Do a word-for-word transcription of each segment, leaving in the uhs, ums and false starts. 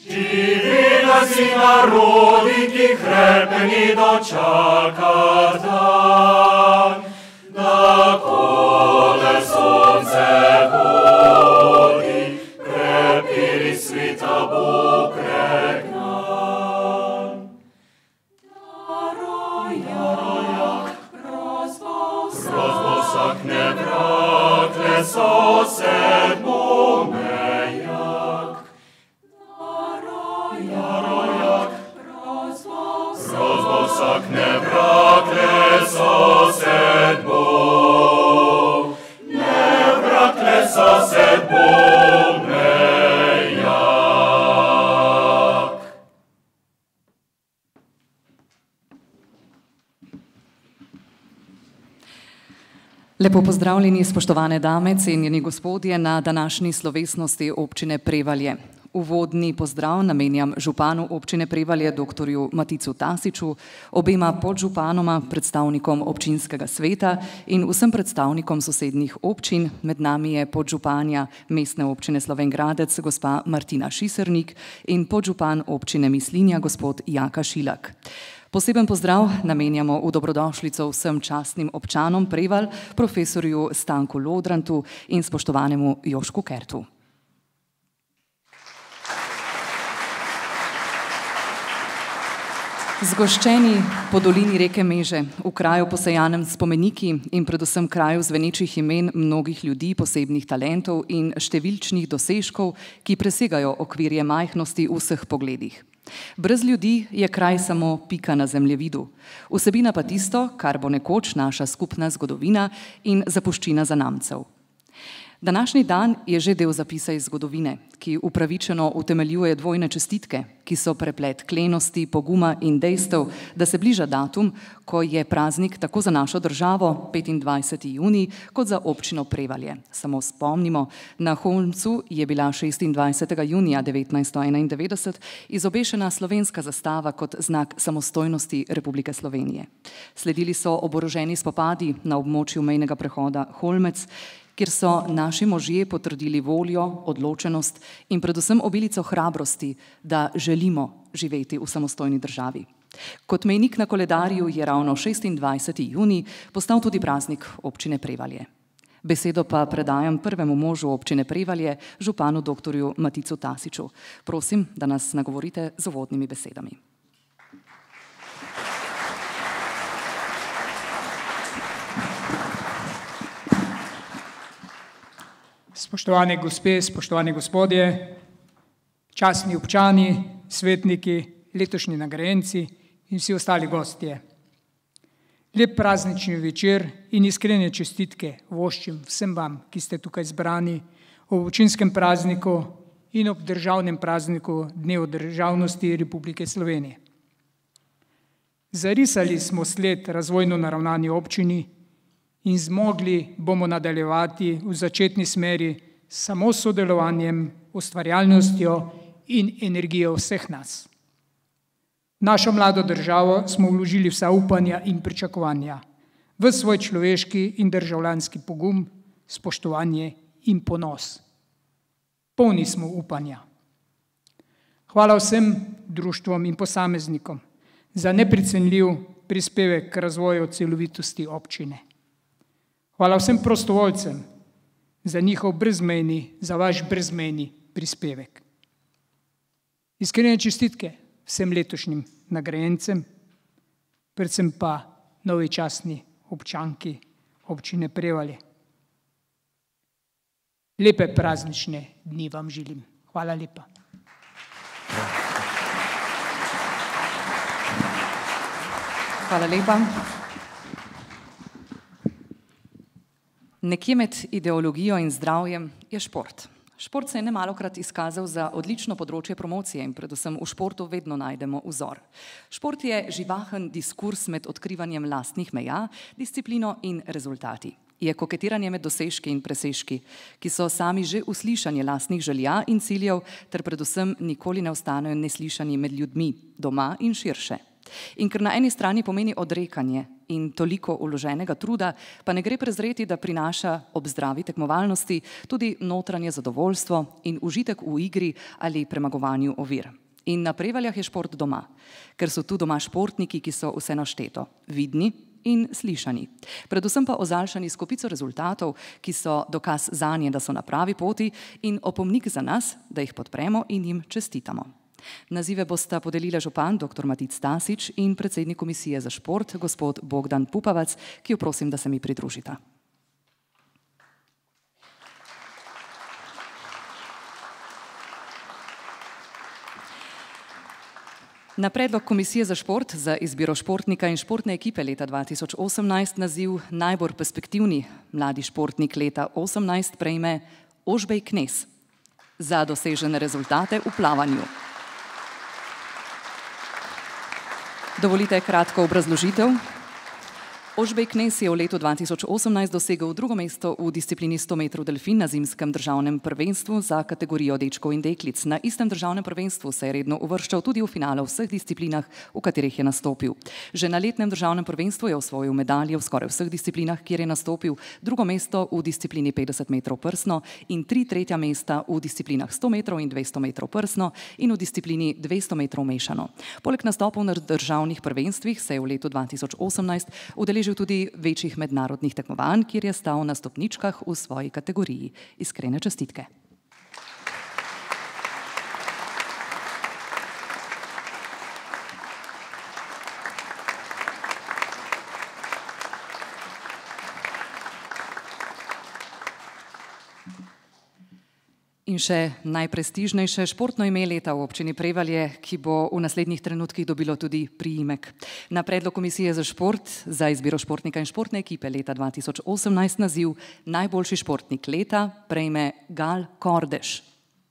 Živela si narodi, ki hrepeni dočakat dan, da kole sonce vodi, krepiri svita bo pregnan. Darojak, rozbo sakne vrakle sosed momejak. Darojak, rozbo sakne vrakle sosed bo, ne vrakle sosed momejak. Lepo pozdravljeni, spoštovane dame, cenjeni gospodje, na današnji slovesnosti občine Prevalje. Uvodni pozdrav namenjam županu občine Prevalje, doktorju Maticu Tasiču, obema podžupanoma, predstavnikom občinskega sveta in vsem predstavnikom sosednjih občin. Med nami je podžupanja mestne občine Slovenj Gradec, gospa Martina Šisernik, in podžupan občine Mislinja, gospod Jaka Šilak. Poseben pozdrav namenjamo v dobrodošlico vsem častnim občanom Prevalj, profesorju Stanku Lodrantu in spoštovanemu Jošku Kertu. Zgoščeni po dolini reke Meže, v kraju posejanem spomeniki in predvsem kraju zvenečih imen mnogih ljudi, posebnih talentov in številčnih dosežkov, ki presegajo okvirje majhnosti v vseh pogledih. Brez ljudi je kraj samo pika na zemljevidu, vsebina pa tisto, kar bo nekoč naša skupna zgodovina in zapuščina zanamcev. Današnji dan je že del zapisa iz zgodovine, ki upravičeno utemeljuje dvojne čestitke, ki so preplet klenosti, poguma in dejstev, da se bliža datum, ko je praznik tako za našo državo, petindvajseti junij, kot za občino Prevalje. Samo spomnimo, na Holmcu je bila šestindvajsetega junija devetnajststo enaindevetdeset izobešena slovenska zastava kot znak samostojnosti Republike Slovenije. Sledili so oboroženi spopadi na območju mejnega prehoda Holmec, kjer so naši možje potrdili voljo, odločenost in predvsem obilico hrabrosti, da želimo živeti v samostojni državi. Kot mejnik na koledarju je ravno šestindvajseti junij postal tudi praznik občine Prevalje. Besedo pa predajam prvemu možu občine Prevalje, županu doktorju Maticu Tasiču. Prosim, da nas nagovorite z uvodnimi besedami. Spoštovane gospe, spoštovani gospodje, častni občani, svetniki, letošnji nagrajenci in vsi ostali gostje. Lep praznični večer in iskrene čestitke voščim vsem vam, ki ste tukaj zbrani ob občinskem prazniku in ob državnem prazniku Dnevu državnosti Republike Slovenije. Zarisali smo sled razvojno naravnani občini in zmogli bomo nadaljevati v začetni smeri samo s sodelovanjem, ustvarjalnostjo in energijo vseh nas. V našo mlado državo smo vložili vsa upanja in pričakovanja, v svoj človeški in državljanski pogum, spoštovanje in ponos. Polni smo upanja. Hvala vsem društvom in posameznikom za neprecenljiv prispevek k razvoju celovitosti občine. Hvala vsem prostovoljcem za njihov brezmejni, za vaš brezmejni prispevek. Iskrene čestitke vsem letošnjim nagrajencem, predvsem pa novi častni občanki občine Prevalje. Lepe praznične dni vam želim. Hvala lepa. Hvala lepa. Nekje med ideologijo in zdravjem je šport. Šport se je nemalokrat izkazal za odlično področje promocije in predvsem v športu vedno najdemo vzor. Šport je živahen diskurs med odkrivanjem lastnih meja, disciplino in rezultati. Je koketiranje med dosežki in presežki, ki so sami že uslišanje lastnih želja in ciljev, ter predvsem nikoli ne ostanejo neslišani med ljudmi, doma in širše. In ker na eni strani pomeni odrekanje in toliko vloženega truda, pa ne gre prezreti, da prinaša ob zdravi tekmovalnosti tudi notranje zadovoljstvo in užitek v igri ali premagovanju ovir. In na Prevaljah je šport doma, ker so tu doma športniki, ki so vse našteto, vidni in slišani. Predvsem pa ozaljšani s kopico rezultatov, ki so dokaz zanje, da so na pravi poti in opomnik za nas, da jih podpremo in jim čestitamo. Nazive bosta podelila župan doktor Matic Stasič in predsednik Komisije za šport gospod Bogdan Pupavac, ki jo prosim, da se mi pridružita. Na predlog Komisije za šport za izbiro športnika in športne ekipe leta dva tisoč osemnajst naziv najbolj perspektivni mladi športnik leta osemnajst prejme Ožbej Knez za dosežene rezultate v plavanju. Dovolite kratko obrazložitev. Ožbej Knez je v letu dva tisoč osemnajst dosegel drugo mesto v disciplini sto metrov delfin na zimskem državnem prvenstvu za kategorijo dečkov in deklic. Na istem državnem prvenstvu se je redno uvrščal tudi v finale v vseh disciplinah, v katerih je nastopil. Že na letnem državnem prvenstvu je osvojil medalje v skoraj vseh disciplinah, kjer je nastopil, drugo mesto v disciplini petdeset metrov prsno in tri tretja mesta v disciplinah sto metrov in dvesto metrov prsno in v disciplini dvesto metrov mešano. Poleg nastopov na državnih prvenstvih se je v letu dva tisoč osemnajst udeležil tudi večjih mednarodnih tekmovanj, kjer je stal na stopničkah v svoji kategoriji. Iskrene čestitke. In še najprestižnejše športno ime leta v občini Prevalje, ki bo v naslednjih trenutkih dobilo tudi priimek. Na predlog Komisije za šport za izbiro športnika in športne ekipe leta dva tisoč osemnajst naziv najboljši športnik leta prejme Gal Kordež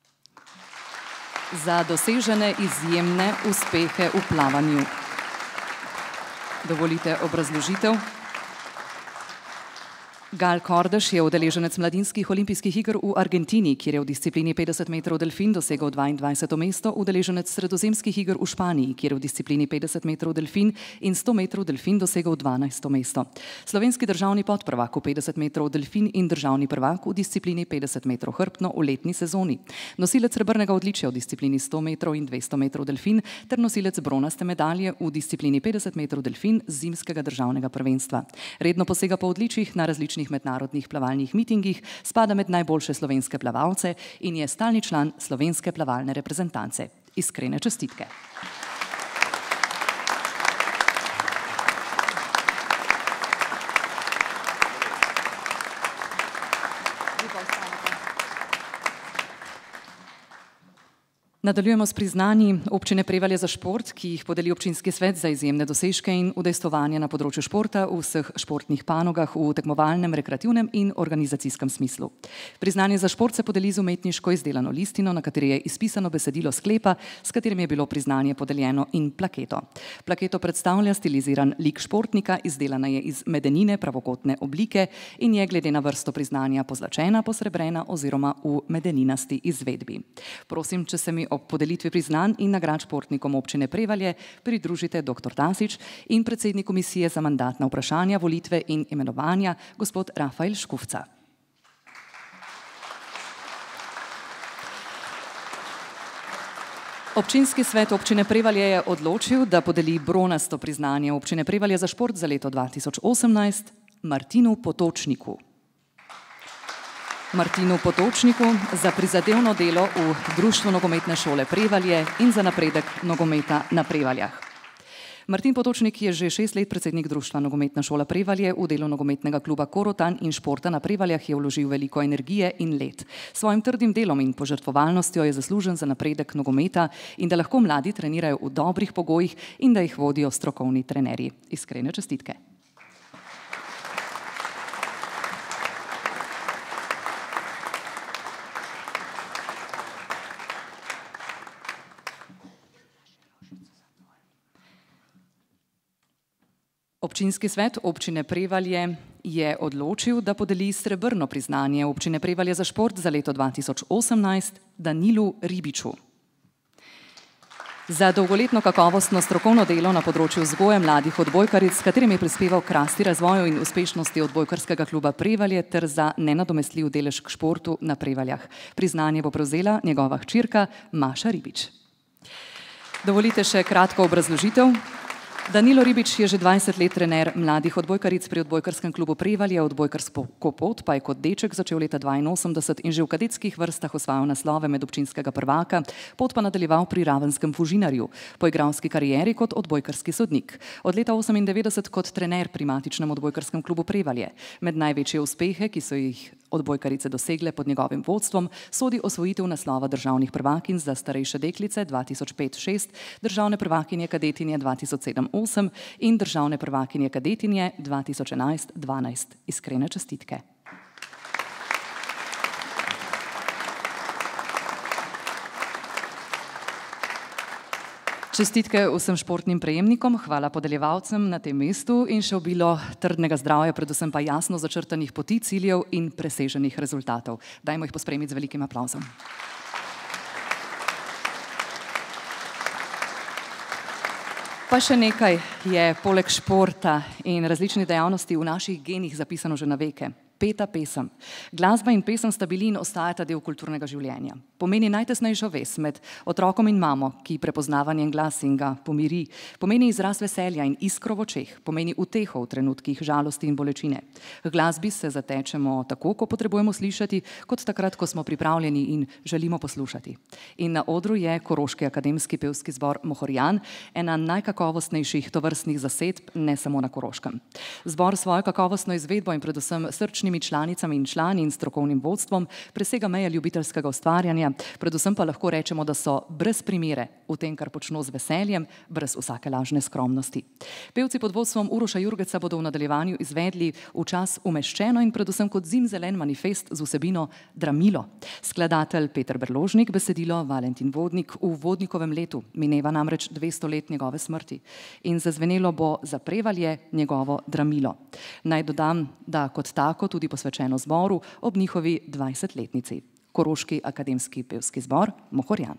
za dosežene izjemne uspehe v plavanju. Dovolite obrazložitev. Gal Kordež je udeleženec mladinskih olimpijskih iger v Argentini, kjer je v disciplini petdeset metrov delfin dosegel dvaindvajseto mesto, udeleženec sredozemskih iger v Španiji, kjer je v disciplini petdeset metrov delfin in sto metrov delfin dosegel dvanajsto mesto. Slovenski državni podprvak v petdeset metrov delfin in državni prvak v disciplini petdeset metrov hrbtno v letni sezoni. Nosilec srebrnega odličja v disciplini sto metrov in dvesto metrov delfin ter nosilec bronaste medalje v disciplini petdeset metrov delfin zimskega državnega prvenstva. Redno posega po odličjih na različnih mednarodnih plavalnih mitingih, spada med najboljše slovenske plavalce in je stalni član slovenske plavalne reprezentance. Iskrene čestitke. Nadaljujemo s priznanji občine Prevalje za šport, ki jih podeli občinski svet za izjemne dosežke in udejstvovanje na področju športa v vseh športnih panogah v tekmovalnem, rekreativnem in organizacijskem smislu. Priznanje za šport se podeli z umetniško izdelano listino, na kateri je izpisano besedilo sklepa, s katerim je bilo priznanje podeljeno, in plaketo. Plaketo predstavlja stiliziran lik športnika, izdelana je iz medenine pravokotne oblike in je glede na vrsto priznanja pozlačena, posrebrena oziroma v medeninasti izvedbi. Prosim, če se mi ob podelitvi priznanj in nagrad športnikom občine Prevalje pridružite doktor Tasič in predsednik Komisije za mandatna vprašanja, volitve in imenovanja, gospod Rafael Škufca. Občinski svet občine Prevalje je odločil, da podeli bronasto priznanje občine Prevalje za šport za leto dva tisoč osemnajst Martinu Potočniku. Martinu Potočniku za prizadevno delo v Društvu nogometne šole Prevalje in za napredek nogometa na Prevaljah. Martin Potočnik je že šest let predsednik Društva nogometna šola Prevalje, v delo nogometnega kluba Korotan in športa na Prevaljah je vložil veliko energije in let. Svojim trdim delom in požrtvovalnostjo je zaslužen za napredek nogometa in da lahko mladi trenirajo v dobrih pogojih in da jih vodijo strokovni trenerji. Iskrene čestitke. Občinski svet občine Prevalje je odločil, da podeli srebrno priznanje občine Prevalje za šport za leto dva tisoč osemnajst Danilu Ribiču. Za dolgoletno kakovostno strokovno delo na področju vzgoje mladih odbojkaric, s katerim je prispeval k rasti razvoju in uspešnosti odbojkarskega kluba Prevalje ter za nenadomestljiv delež k športu na Prevaljah. Priznanje bo prevzela njegova hčerka Maša Ribič. Dovolite še kratko obrazložitev. Danilo Ribič je že dvajset let trener mladih odbojkaric pri odbojkarskem klubu Prevalje, odbojkarsko pot pa je kot deček začel leta dvainosemdeset in že v kadetskih vrstah osvajal naslove medobčinskega prvaka, pot pa nadaljeval pri ravenskem Fužinarju, po igralski karieri kot odbojkarski sodnik. Od leta osemindevetdeset kot trener pri matičnem odbojkarskem klubu Prevalje. Med največje uspehe, ki so jih odbojkarice dosegle pod njegovim vodstvom, sodi osvojitev naslova državnih prvakinj za starejše deklice dva tisoč pet šest, državne prvakinje kadetinje dva tisoč sedem osem in državne prvakinje kadetinje dva tisoč enajst dvanajst. Iskrene čestitke. Čestitke vsem športnim prejemnikom, hvala podeljevalcem na tem mestu in še obilo trdnega zdravja, predvsem pa jasno začrtanih poti, ciljev in preseženih rezultatov. Dajmo jih pospremiti z velikim aplavzom. Pa še nekaj je poleg športa in različnih dejavnosti v naših genih zapisano že na veke. Peta pesem. Glasba in pesem sta bili in ostajata del kulturnega življenja. Pomeni najtesnejšo vez med otrokom in mamo, ki prepoznava njen glas in ga pomiri. Pomeni izraz veselja in iskro v očeh. Pomeni uteho v trenutkih žalosti in bolečine. K glasbi se zatečemo tako, ko potrebujemo slišati, kot takrat, ko smo pripravljeni in želimo poslušati. In na odru je Koroški akademski pevski zbor Mohorjan, ena najkakovostnejših tovrstnih zasedb, ne samo na Koroškem. Zbor svojo kakovostno izvedbo in predvsem srčni članicami in člani in strokovnim vodstvom presega meje ljubiteljskega ustvarjanja, predvsem pa lahko rečemo, da so brez primere v tem, kar počno z veseljem, brez vsake lažne skromnosti. Pevci pod vodstvom Uroša Jurgeca bodo v nadaljevanju izvedli v čas umeščeno in predvsem kot zimzelen manifest z vsebino Dramilo. Skladatelj Peter Berložnik, besedilo Valentin Vodnik v Vodnikovem letu. Mineva namreč dvesto let njegove smrti. In zazvenelo bo za Prevalje njegovo Dramilo. Naj dodam, da kot tako tudi posvečeno zboru ob njihovi dvajsetletnici. Koroški akademski pevski zbor Mohorjan.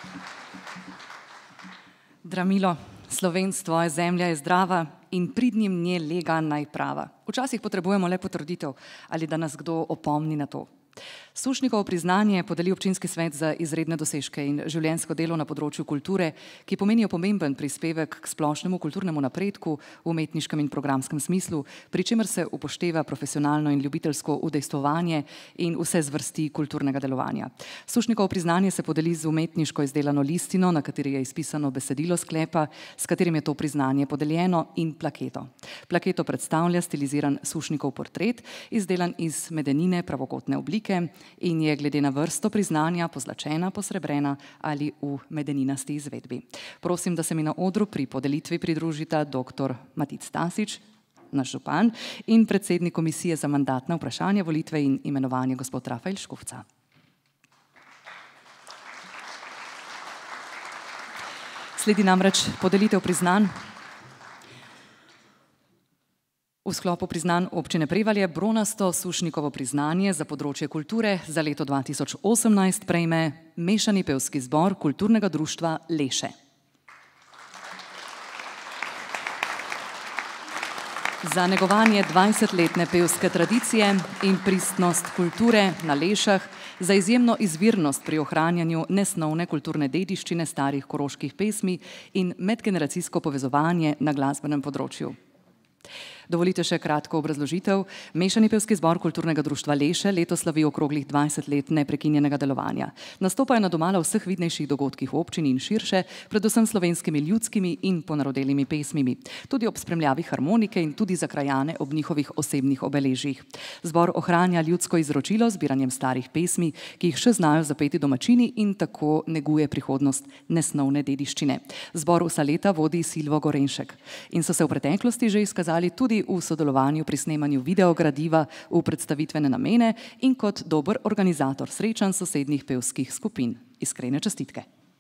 Dramilo, slovenstvo je zemlja je zdrava in pridnim nje lega najprava. Včasih potrebujemo le potrditev ali da nas kdo opomni na to. Sušnikovo priznanje podeli občinski svet za izredne dosežke in življenjsko delo na področju kulture, ki pomenijo pomemben prispevek k splošnemu kulturnemu napredku v umetniškem in programskem smislu, pri čemer se upošteva profesionalno in ljubiteljsko udejstvovanje in vse zvrsti kulturnega delovanja. Sušnikovo priznanje se podeli z umetniško izdelano listino, na kateri je izpisano besedilo sklepa, s katerim je to priznanje podeljeno, in plaketo. Plaketo predstavlja stiliziran Sušnikov portret, izdelan iz medenine pravokotne oblike in je glede na vrsto priznanja pozlačena, posrebrena ali v medeninasti izvedbi. Prosim, da se mi na odru pri podelitvi pridružita doktor Matic Stasič, naš župan, in predsednik Komisije za mandatna vprašanja, volitve in imenovanje gospod Rafael Škufca. Sledi namreč podelitev priznanj. V sklopu priznanj občine Prevalje bronasto Sušnikovo priznanje za področje kulture za leto dva tisoč osemnajst prejme Mešani pevski zbor kulturnega društva Leše. Za negovanje dvajsetletne pevske tradicije in pristnost kulture na Lešah, za izjemno izvirnost pri ohranjanju nesnovne kulturne dediščine starih koroških pesmi in medgeneracijsko povezovanje na glasbenem področju. Dovolite še kratko obrazložitev. Mešani pevski zbor kulturnega društva Leše letos slavi okroglih dvajset let neprekinjenega delovanja. Nastopajo na domala vseh vidnejših dogodkih občin in širše, predvsem slovenskimi ljudskimi in ponarodelimi pesmimi, tudi ob spremljavi harmonike in tudi za krajane ob njihovih osebnih obeležjih. Zbor ohranja ljudsko izročilo z zbiranjem starih pesmi, ki jih še znajo zapeti domačini, in tako neguje prihodnost nesnovne dediščine. Zbor vsa leta vodi Silvo Gorenšek in so se v preteklosti že izkazali tudi v sodelovanju pri snemanju videogradiva v predstavitvene namene in kot dober organizator srečanj sosednjih pevskih skupin. Iskrene čestitke.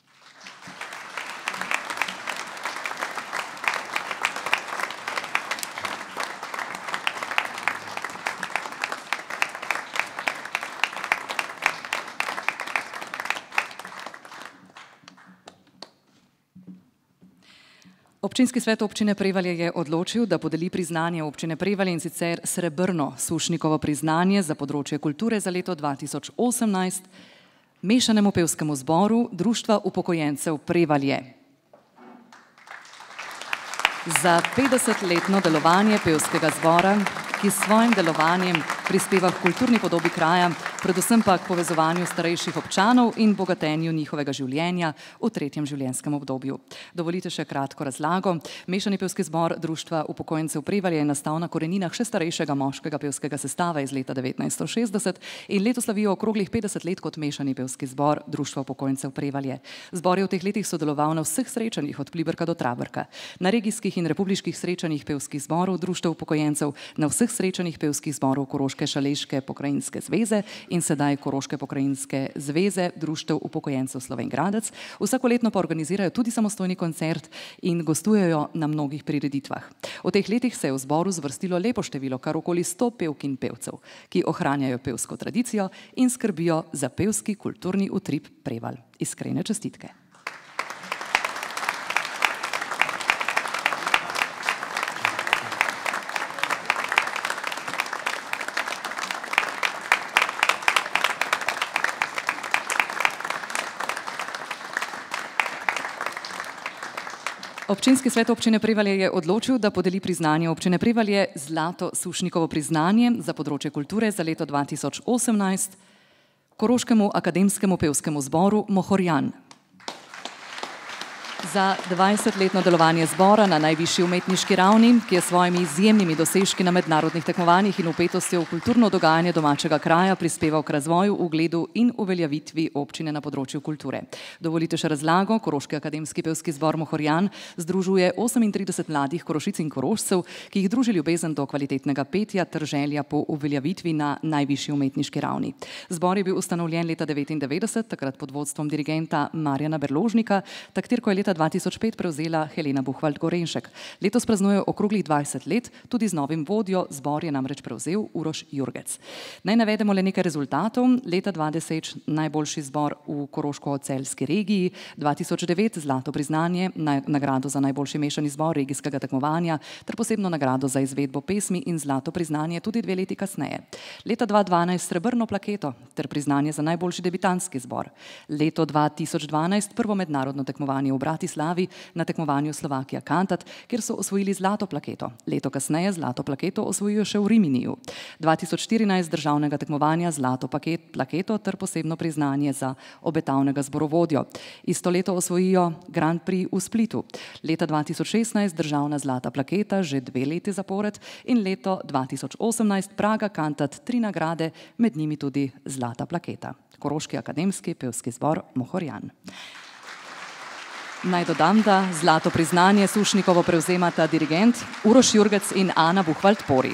Občinski svet občine Prevalje je odločil, da podeli priznanje občine Prevalje, in sicer srebrno Sušnikovo priznanje za področje kulture za leto dva tisoč osemnajst Mešanemu pevskemu zboru Društva upokojencev Prevalje. Za petdesetletno delovanje pevskega zbora, ki s svojim delovanjem prispeva k kulturni podobi kraja, predvsem pa k povezovanju starejših občanov in bogatenju njihovega življenja v tretjem življenjskem obdobju. Dovolite še kratko razlago. Mešani pevski zbor Društva upokojencev Prevalje je nastal na koreninah še starejšega moškega pevskega sestava iz leta devetnajststo šestdeset in letos slavijo okroglih petdeset let kot Mešani pevski zbor Društva upokojencev Prevalje. Zbor je v teh letih sodeloval na vseh srečanjih od Pliberka do Traberka, na regijskih in republiških srečanjih pevskih zborov Društev upokojencev, na vseh srečanjih pevskih zborov Koroške Šaleške pokrajinske zveze in sedaj Koroške pokrajinske zveze Društev upokojencev Slovenj Gradec. Vsakoletno pa organizirajo tudi samostojni koncert in gostujejo na mnogih prireditvah. V teh letih se je v zboru zvrstilo lepo število, kar okoli sto pevk in pevcev, ki ohranjajo pevsko tradicijo in skrbijo za pevski kulturni utrip Prevalj. Iskrene čestitke. Občinski svet občine Prevalje je odločil, da podeli priznanje občine Prevalje zlato Sušnikovo priznanje za področje kulture za leto dva tisoč osemnajst Koroškemu akademskemu pevskemu zboru Mohorjan. Za dvajsetletno delovanje zbora na najvišji umetniški ravni, ki je s svojimi izjemnimi dosežki na mednarodnih tekmovanjih in vpetostjo v kulturno dogajanje domačega kraja prispeval k razvoju, ugledu in uveljavitvi občine na področju kulture. Dovolite še razlago. Koroški akademski pevski zbor Mohorjan združuje osemintrideset mladih Korošic in Korošcev, ki jih druži ljubezen do kvalitetnega petja ter želja po uveljavitvi na najvišji umetniški ravni. Zbor je bil ustanovljen leta devetindevetdeset, takrat pod vodstvom dirigenta Marjana Berložnika, taktir, ko je leta dva dva tisoč pet prevzela Helena Buchwald Gorenšek. Letos praznujejo okroglih dvajset let, tudi z novim vodjo zbor je namreč prevzel Uroš Jurgec. Naj navedemo le nekaj rezultatov. Leta dva tisoč najboljši zbor v koroško-celjski regiji, dva tisoč devet zlato priznanje, nagrado za najboljši mešani zbor regijskega tekmovanja ter posebno nagrado za izvedbo pesmi in zlato priznanje tudi dve leti kasneje. Leta dva tisoč dvanajst srebrno plaketo ter priznanje za najboljši debitantski zbor. Leto dva tisoč dvanajst prvo mednarodno tekmovanje v Bratislavi na tekmovanju Slovakia Cantat, kjer so osvojili zlato plaketo. Leto kasneje zlato plaketo osvojijo še v Riminiju. dva tisoč štirinajst državnega tekmovanja zlato paket, plaketo ter posebno priznanje za obetavnega zborovodjo. Isto leto osvojijo Grand Prix v Splitu. Leta dva tisoč šestnajst državna zlata plaketa že dve leti zapored in leto dva tisoč osemnajst Praga Cantat tri nagrade, med njimi tudi zlata plaketa. Koroški akademski pevski zbor Mohorjan. Naj dodam, da zlato priznanje Sušnikovo prevzemata dirigent Uroš Jurgec in Ana Buchwald Pori.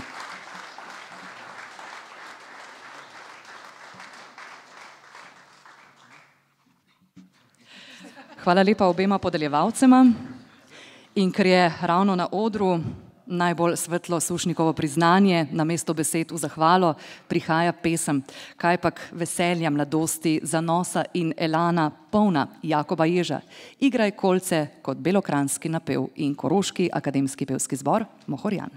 Hvala lepa obema podeljevalcema. In ker je ravno na odru najbolj svetlo Sušnikovo priznanje, namesto besed v zahvalo prihaja pesem Kajpak veselja mladosti, zanosa in elana polna Jakoba Ježa. Igraj kolce kot belokranjski napev in Koroški akademski pevski zbor Mohorjan.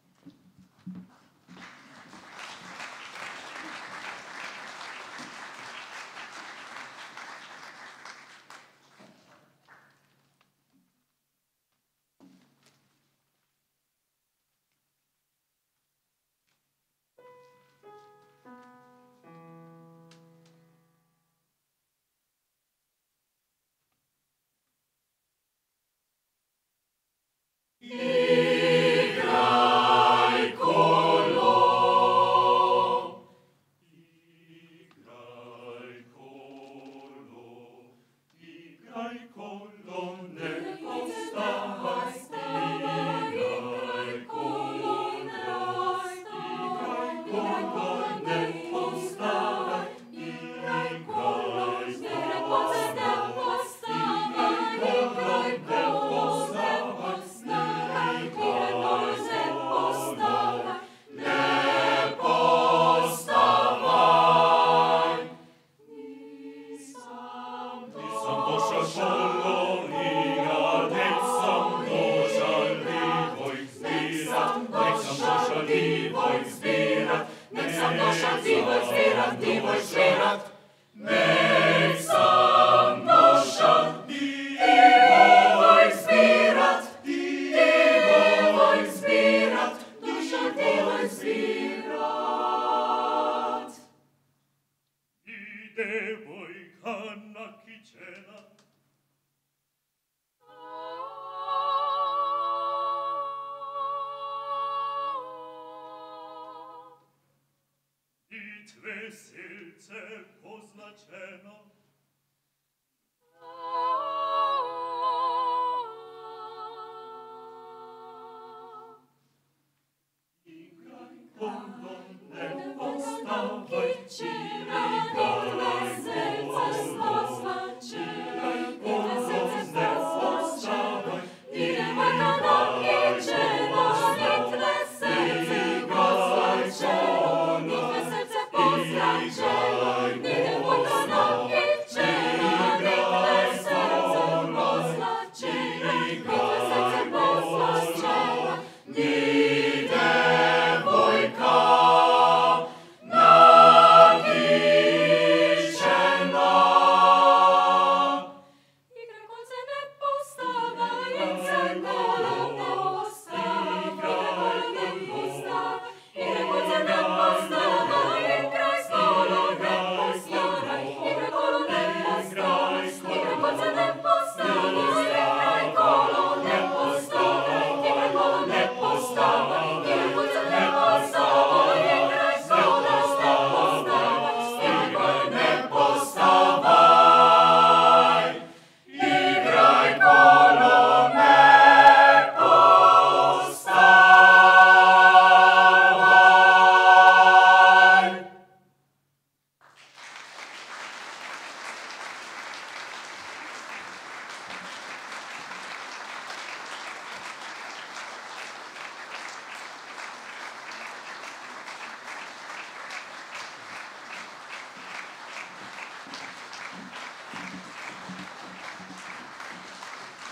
Igraj kolo, igraj kolo, igraj kolo, ne postavaj, igraj kolo, igraj kolo, ne postavaj, igraj kolo, ne Veselce poznačeno. Igraj kolo, ne postavaj, igraj veselce poznačeno. Igraj kolo, ne postavaj, igraj nakičeno, nitve srce poznačeno. Igraj, ne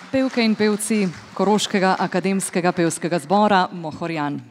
Pevke in pevci Koroškega akademskega pevskega zbora Mohorjan.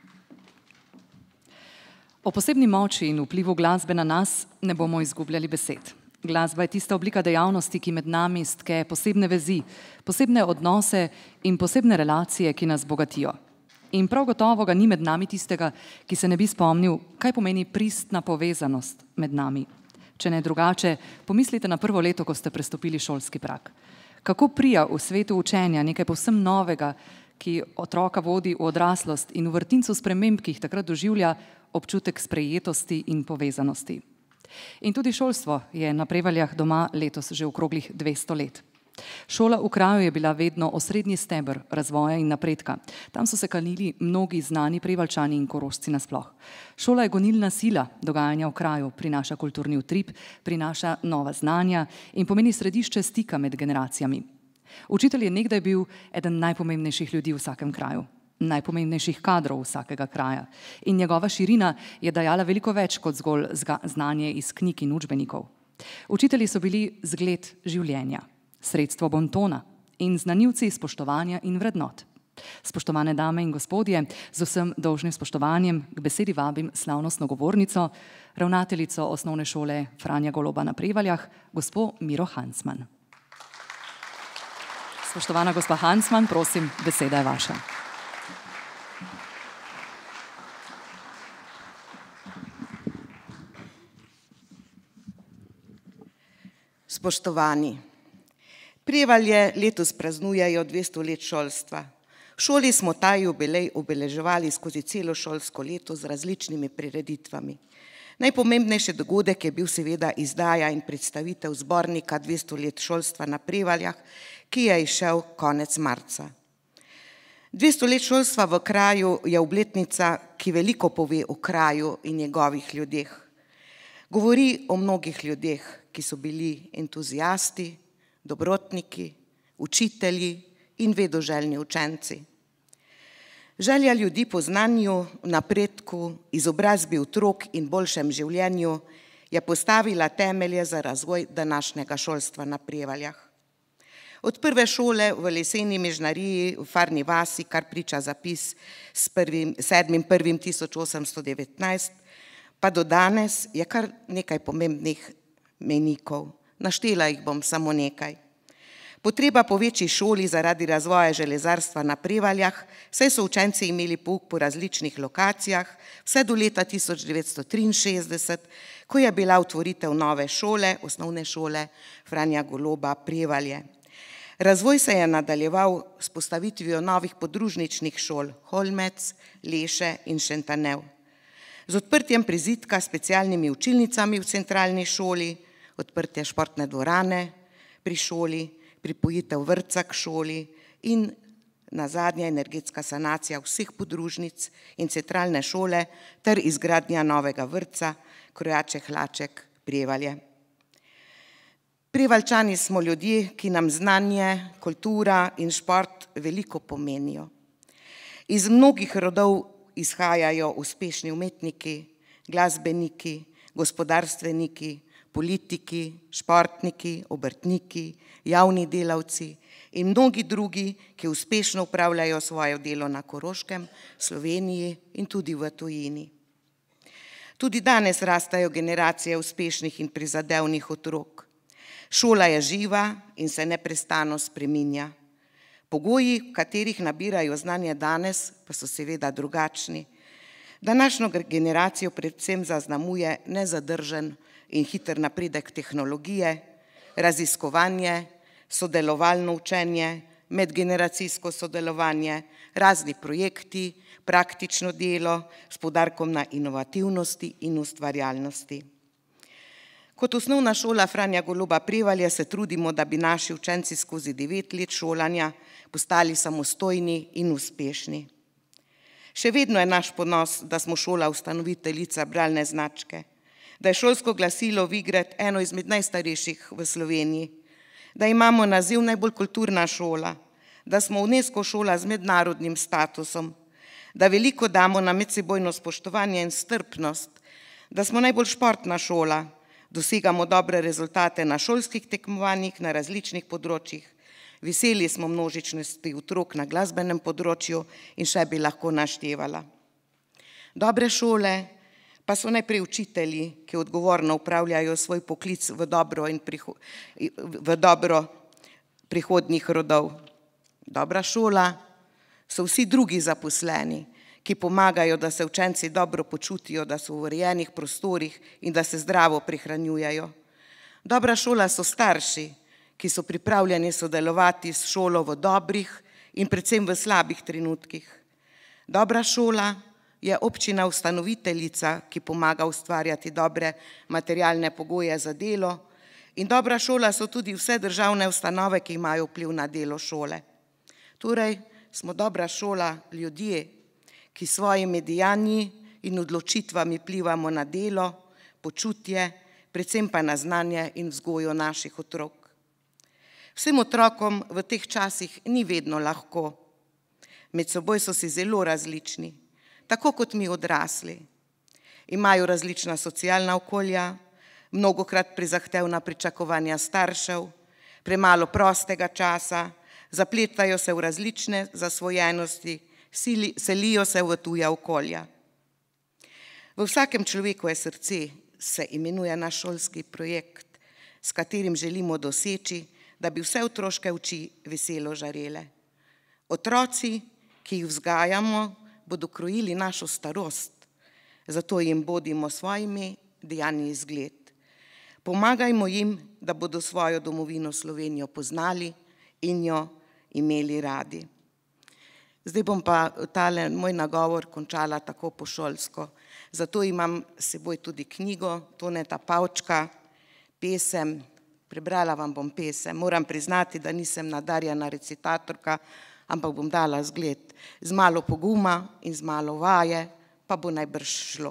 O posebni moči in vplivu glasbe na nas ne bomo izgubljali besed. Glasba je tista oblika dejavnosti, ki med nami stke posebne vezi, posebne odnose in posebne relacije, ki nas bogatijo. In prav gotovo ga ni med nami tistega, ki se ne bi spomnil, kaj pomeni pristna povezanost med nami. Če ne drugače, pomislite na prvo leto, ko ste prestopili šolski prag. Kako prija v svetu učenja nekaj povsem novega, ki otroka vodi v odraslost in v vrtincu sprememb, ki jih takrat doživlja, občutek sprejetosti in povezanosti. In tudi šolstvo je na Prevaljah doma letos že okroglih dvesto let. Šola v kraju je bila vedno osrednji steber razvoja in napredka. Tam so se kalili mnogi znani Prevaljčani in Korošci nasploh. Šola je gonilna sila dogajanja v kraju, prinaša kulturni utrip, prinaša nova znanja in pomeni središče stika med generacijami. Učitelj je nekdaj bil eden najpomembnejših ljudi v vsakem kraju, najpomembnejših kadrov vsakega kraja. In njegova širina je dajala veliko več kot zgolj znanje iz knjig in učbenikov. Učitelji so bili zgled življenja, sredstvo bontona in znanilci spoštovanja in vrednot. Spoštovane dame in gospodje, z vsem dolžnim spoštovanjem k besedi vabim slavnostno govornico, ravnateljico osnovne šole Franja Goloba na Prevaljah, gospo Miro Hansman. Spoštovana gospa Hansman, prosim, beseda je vaša. Spoštovani, Prevalje letos praznujejo dvesto let šolstva. V šoli smo ta jubilej obeleževali skozi celo šolsko leto z različnimi prireditvami. Najpomembnejši dogodek je bil seveda izdaja in predstavitev zbornika dvesto let šolstva na Prevaljah, ki je izšel konec marca. dvesto let šolstva v kraju je obletnica, ki veliko pove o kraju in njegovih ljudeh. Govori o mnogih ljudeh, ki so bili entuziasti, dobrotniki, učitelji in vedoželjni učenci. Želja ljudi po znanju, napredku, izobrazbi otrok in boljšem življenju je postavila temelje za razvoj današnjega šolstva na Prevaljah. Od prve šole v leseni mežnariji v Farni vasi, kar priča zapis s sedmim prvim tisoč osemsto devetnajst, pa do danes je kar nekaj pomembnih mejnikov. Naštela jih bom samo nekaj. Potreba po večji šoli zaradi razvoja železarstva na Prevaljah, saj so učenci imeli pouk po različnih lokacijah, vse do leta tisoč devetsto triinšestdeset, ko je bila utvoritev nove šole, osnovne šole Franja Goloba Prevalje. Razvoj se je nadaljeval s postavitvijo novih podružničnih šol Holmec, Leše in Šentanev. Z odprtjem prizidka s specialnimi učilnicami v centralni šoli, odprtje športne dvorane pri šoli, pripojitev vrtca k šoli in nazadnje energetska sanacija vseh podružnic in centralne šole ter izgradnja novega vrtca Krojaček Hlaček Prevalje. Prevaljčani smo ljudje, ki nam znanje, kultura in šport veliko pomenijo. Iz mnogih rodov izhajajo uspešni umetniki, glasbeniki, gospodarstveniki, politiki, športniki, obrtniki, javni delavci in mnogi drugi, ki uspešno upravljajo svoje delo na Koroškem, Sloveniji in tudi v tujini. Tudi danes rastajo generacije uspešnih in prizadevnih otrok. Šola je živa in se neprestano spreminja. Pogoji, v katerih nabirajo znanje danes, pa so seveda drugačni. Današnjo generacijo predvsem zaznamuje nezadržen in hiter napredek tehnologije, raziskovanje, sodelovalno učenje, medgeneracijsko sodelovanje, razni projekti, praktično delo s poudarkom na inovativnosti in ustvarjalnosti. Kot osnovna šola Franja Goloba Prevalje se trudimo, da bi naši učenci skozi devet let šolanja postali samostojni in uspešni. Še vedno je naš ponos, da smo šola ustanoviteljica bralne značke, da je šolsko glasilo Vigret eno izmed najstarejših v Sloveniji, da imamo naziv najbolj kulturna šola, da smo UNESCO šola z mednarodnim statusom, da veliko damo na medsebojno spoštovanje in strpnost, da smo najbolj športna šola, dosegamo dobre rezultate na šolskih tekmovanjih na različnih področjih, Veseli smo množičnosti otrok na glasbenem področju in še bi lahko naštevala. Dobre šole pa so najprej učitelji, ki odgovorno upravljajo svoj poklic v dobro, in priho v dobro prihodnjih rodov. Dobra šola so vsi drugi zaposleni, ki pomagajo, da se učenci dobro počutijo, da so v urejenih prostorih in da se zdravo prehranjujejo. Dobra šola so starši, ki so pripravljeni sodelovati s šolo v dobrih in predvsem v slabih trenutkih. Dobra šola je občina ustanoviteljica, ki pomaga ustvarjati dobre materialne pogoje za delo, in dobra šola so tudi vse državne ustanove, ki imajo vpliv na delo šole. Torej smo dobra šola ljudje, ki svojimi dejanji in odločitvami vplivamo na delo, počutje, predvsem pa na znanje in vzgojo naših otrok. Vsem otrokom v teh časih ni vedno lahko. Med seboj so si zelo različni, tako kot mi odrasli. Imajo različna socialna okolja, mnogokrat prezahtevna pričakovanja staršev, premalo prostega časa, zapletajo se v različne zasvojenosti, selijo se v tuja okolja. V vsakem človeku je srce, se imenuje naš šolski projekt, s katerim želimo doseči, da bi vse otroške oči veselo žarele. Otroci, ki jih vzgajamo, bodo krojili našo starost, zato jim bodimo svojimi dejanji zgled. Pomagajmo jim, da bodo svojo domovino Slovenijo poznali in jo imeli radi. Zdaj bom pa tale moj nagovor končala tako pošolsko. Zato imam s seboj tudi knjigo Toneta Pavčka, pesem, prebrala vam bom pesem. Moram priznati, da nisem nadarjena recitatorka, ampak bom dala zgled. Z malo poguma in z malo vaje pa bo najbrž šlo.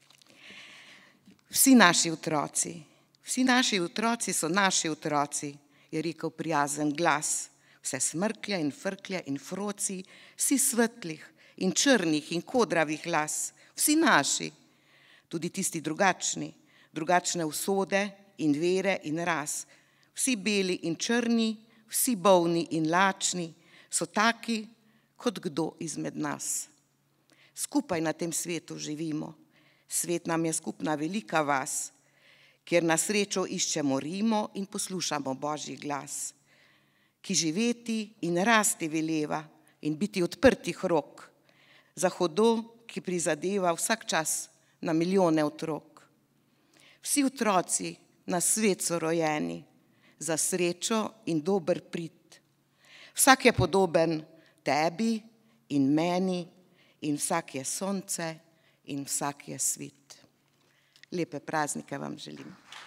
Vsi naši otroci, vsi naši otroci so naši otroci, je rekel prijazen glas. Vse smrklje in frklje in froci, vsi svetlih in črnih in kodravih las, vsi naši, tudi tisti drugačni, drugačne usode in vere in ras, vsi beli in črni, vsi bolni in lačni, so taki, kot kdo izmed nas. Skupaj na tem svetu živimo, svet nam je skupna velika vas, kjer na srečo iščemo rimo in poslušamo Božji glas, ki živeti in rasti veleva in biti odprtih rok, za hudo, ki prizadeva vsak čas na milijone otrok. Vsi otroci na svet so rojeni za srečo in dober prid. Vsak je podoben tebi in meni in vsak je sonce in vsak je svit. Lepe praznike vam želim.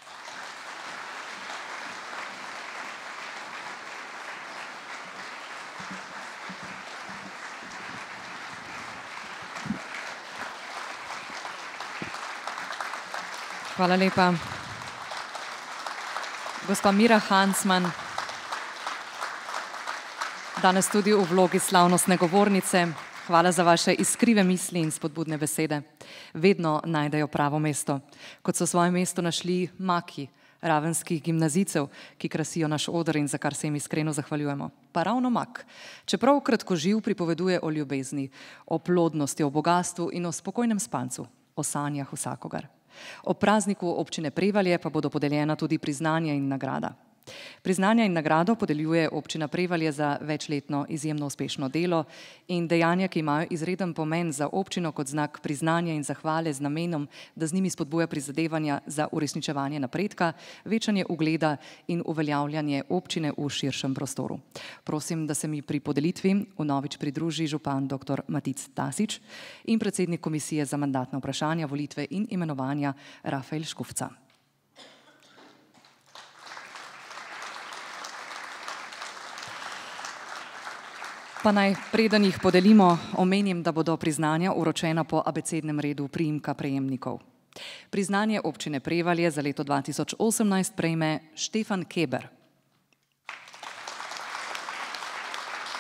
Hvala lepa. Gospa Mira Hansman, danes tudi v vlogi slavnostne govornice. Hvala za vaše iskrive misli in spodbudne besede. Vedno najdejo pravo mesto, kot so svoje mesto našli maki ravenskih gimnazijcev, ki krasijo naš oder in za kar se jim iskreno zahvaljujemo. Pa ravno mak, čeprav kratkoživ pripoveduje o ljubezni, o plodnosti, o bogastvu in o spokojnem spancu, o sanjah vsakogar. Ob prazniku občine Prevalje pa bodo podeljena tudi priznanja in nagrada. Priznanja in nagrado podeljuje občina Prevalje za večletno izjemno uspešno delo in dejanja, ki imajo izreden pomen za občino kot znak priznanja in zahvale z namenom, da z njimi spodbuja prizadevanja za uresničevanje napredka, večanje ugleda in uveljavljanje občine v širšem prostoru. Prosim, da se mi pri podelitvi vnovič pridruži župan doktor Matic Tasič in predsednik Komisije za mandatna vprašanja, volitve in imenovanja Rafael Škufca. Pa naj, preden jih podelimo, omenim, da bodo priznanja vročena po abecednem redu priimka prejemnikov. Priznanje občine Prevalje za leto dva tisoč osemnajst prejme Štefan Keber.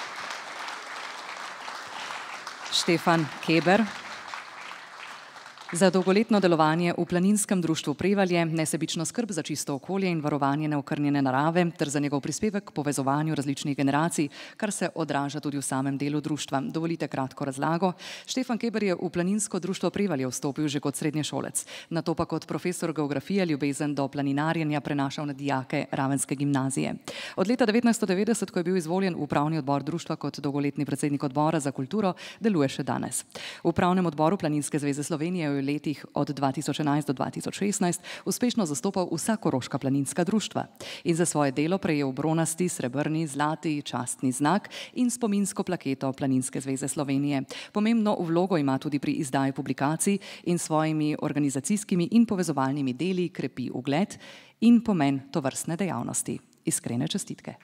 Štefan Keber Za dolgoletno delovanje v Planinskem društvu Prevalje, nesebično skrb za čisto okolje in varovanje neokrnjene narave ter za njegov prispevek k povezovanju različnih generacij, kar se odraža tudi v samem delu društva. Dovolite kratko razlago. Štefan Keber je v Planinsko društvo Prevalje vstopil že kot srednješolec, nato pa kot profesor geografije ljubezen do planinarjenja prenašal na dijake Ravenske gimnazije. Od leta devetnajststo devetdeset, ko je bil izvoljen v upravni odbor društva kot dolgoletni predsednik odbora za kulturo, deluje še danes. V upravnem odboru Planinske zveze Slovenije je v letih od dva tisoč enajst do dva tisoč šestnajst uspešno zastopal vsa koroška planinska društva in za svoje delo prejel bronasti, srebrni, zlati, častni znak in spominsko plaketo Planinske zveze Slovenije. Pomembno vlogo ima tudi pri izdaji publikacij in svojimi organizacijskimi in povezovalnimi deli krepi ugled in pomen tovrstne dejavnosti. Iskrene čestitke.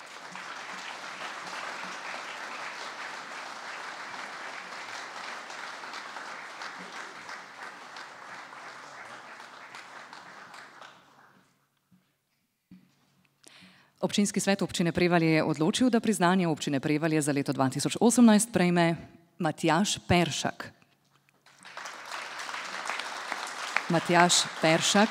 Občinski svet občine Prevalje je odločil, da priznanje občine Prevalje za leto dva tisoč osemnajst prejme Matjaž Peršak. Matjaž Peršak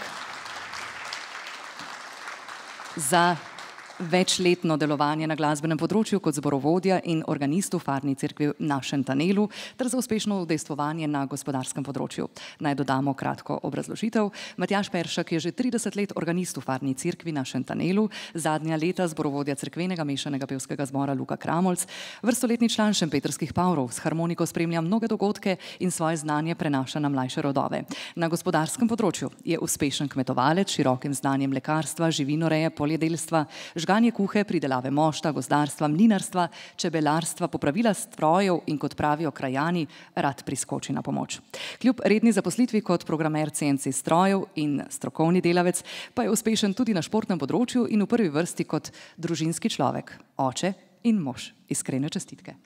za večletno delovanje na glasbenem področju kot zborovodja in organist v farni cerkvi na Šentanelu ter za uspešno udejstvovanje na gospodarskem področju. Naj dodamo kratko obrazložitev. Matjaž Peršak je že trideset let organist v farni cerkvi na Šentanelu, zadnja leta zborovodja cerkvenega mešanega pevskega zbora Luka Kramolc, vrstoletni član Šempetrskih Pavrov, s harmoniko spremlja mnoge dogodke in svoje znanje prenaša na mlajše rodove. Na gospodarskem področju je uspešen kmetovalec, širokim znanjem mlekarstva, živinoreje, poljedelstva, žganje kuhe, pridelave mošta, gozdarstva, mlinarstva, čebelarstva, popravila strojev in, kot pravijo krajani, rad priskoči na pomoč. Kljub redni zaposlitvi kot programer C N C strojev in strokovni delavec pa je uspešen tudi na športnem področju in v prvi vrsti kot družinski človek, oče in mož. Iskrene čestitke.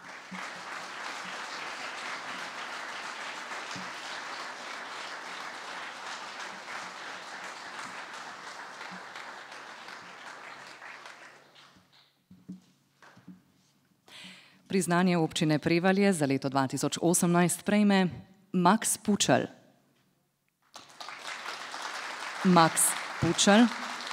Priznanje občine Prevalje za leto dva tisoč osemnajst prejme Max Pučal. Max Pučal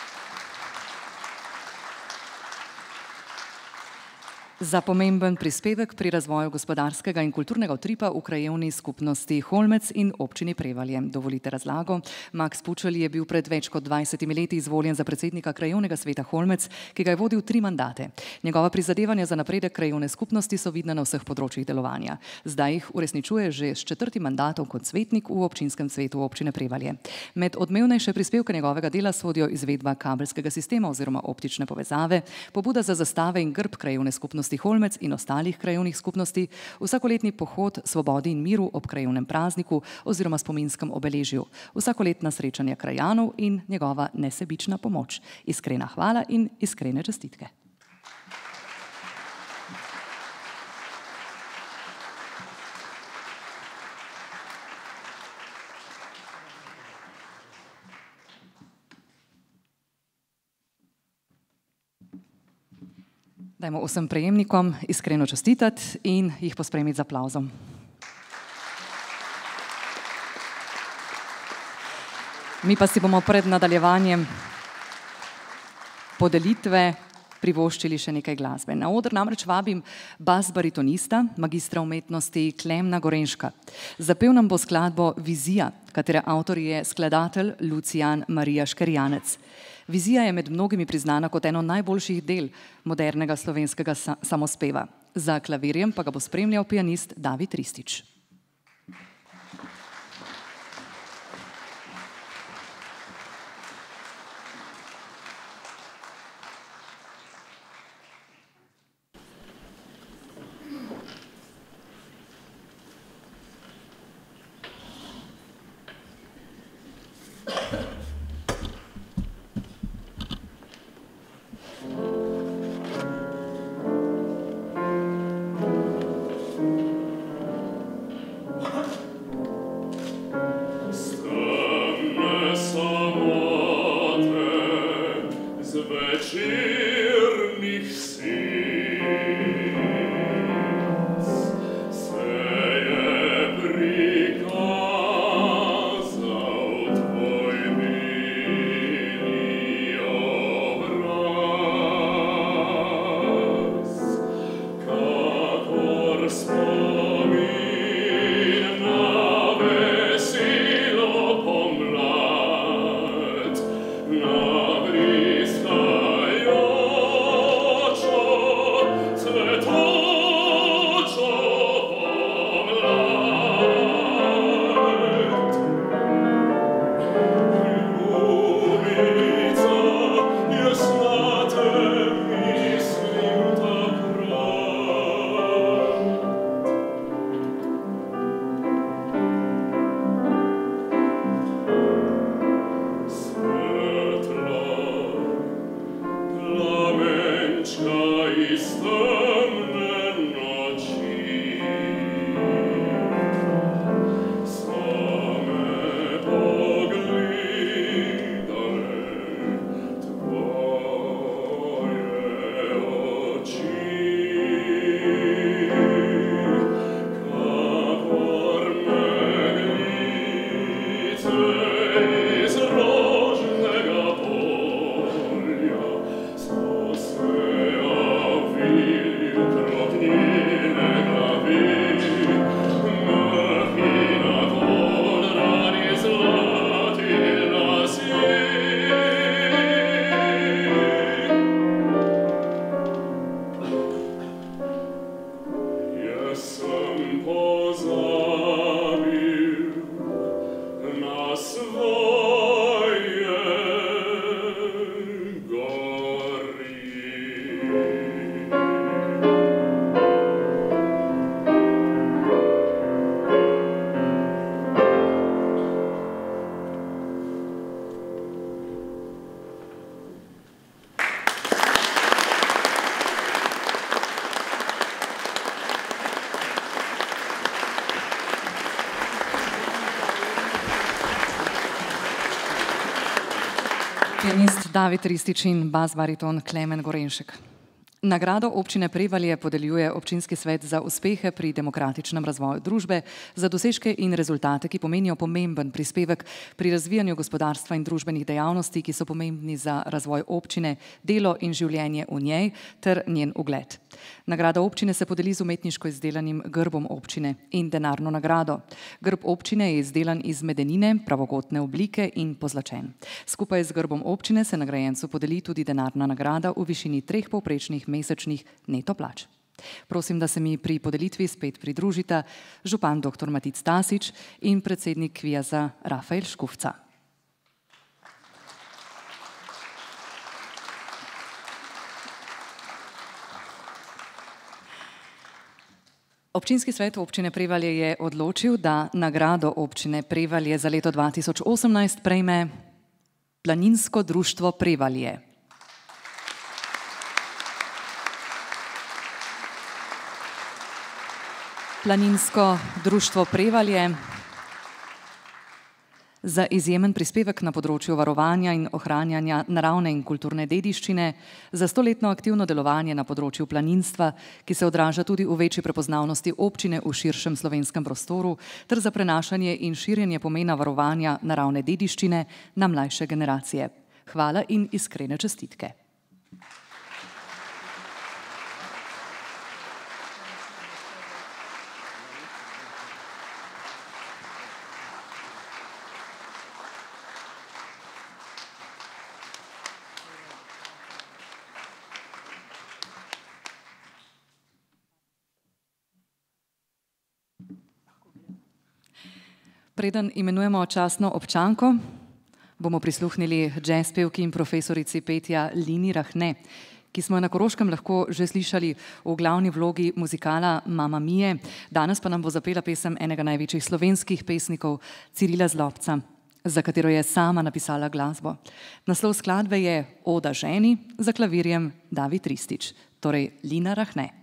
za pomemben prispevek pri razvoju gospodarskega in kulturnega utripa v krajevni skupnosti Holmec in občini Prevalje. Dovolite razlago. Max Pučal je bil pred več kot dvajsetimi leti izvoljen za predsednika krajevnega sveta Holmec, ki ga je vodil tri mandate. Njegova prizadevanja za napredek krajevne skupnosti so vidna na vseh področjih delovanja. Zdaj jih uresničuje že s četrtim mandatom kot svetnik v občinskem svetu občine Prevalje. Med odmevnejše prispevke njegovega dela sodijo izvedba kabelskega sistema oziroma optične povezave, pobuda za zastave in grb krajevne skupnosti Holmec in ostalih krajevnih skupnosti, vsakoletni pohod svobodi in miru ob krajevnem prazniku oziroma spominskem obeležju, vsakoletna srečanja krajanov in njegova nesebična pomoč. Iskrena hvala in iskrene čestitke. Dajmo vsem prejemnikom iskreno čestitati in jih pospremiti z aplavzom. Mi pa si bomo pred nadaljevanjem podelitve privoščili še nekaj glasbe. Na oder namreč vabim bas baritonista, magistra umetnosti Klemna Gorenška. Zapel nam bo skladbo Vizija, katere avtor je skladatelj Lucijan Marija Škerjanec. Vizija je med mnogimi priznana kot eno najboljših del modernega slovenskega samospeva. Za klavirjem pa ga bo spremljal pianist David Ristič. Seje prikaz David Ristič in bas bariton Klemen Gorenšek. Nagrado občine Prevalje podeljuje občinski svet za uspehe pri demokratičnem razvoju družbe, za dosežke in rezultate, ki pomenijo pomemben prispevek pri razvijanju gospodarstva in družbenih dejavnosti, ki so pomembni za razvoj občine, delo in življenje v njej ter njen ugled. Nagrada občine se podeli z umetniško izdelanim grbom občine in denarno nagrado. Grb občine je izdelan iz medenine, pravokotne oblike in pozlačen. Skupaj z grbom občine se nagrajencu podeli tudi denarna nagrada v višini treh povprečnih mesečnih neto plač. Prosim, da se mi pri podelitvi spet pridružita župan doktor Matic Tasič in predsednik Kviaza Rafael Škufca. Občinski svet občine Prevalje je odločil, da nagrado občine Prevalje za leto dva tisoč osemnajst prejme Planinsko društvo Prevalje. Planinsko društvo Prevalje za izjemen prispevek na področju varovanja in ohranjanja naravne in kulturne dediščine, za stoletno aktivno delovanje na področju planinstva, ki se odraža tudi v večji prepoznavnosti občine v širšem slovenskem prostoru, ter za prenašanje in širjenje pomena varovanja naravne dediščine na mlajše generacije. Hvala in iskrene čestitke. Preden imenujemo častno občanko, bomo prisluhnili jazz pevki in profesorici petja Lini Rahne, ki smo jo na Koroškem lahko že slišali v glavni vlogi muzikala Mamma Mie. Danes pa nam bo zapela pesem enega največjih slovenskih pesnikov, Cirila Zlobca, za katero je sama napisala glasbo. Naslov skladbe je Oda ženi, za klavirjem David Ristič, torej Lina Rahne.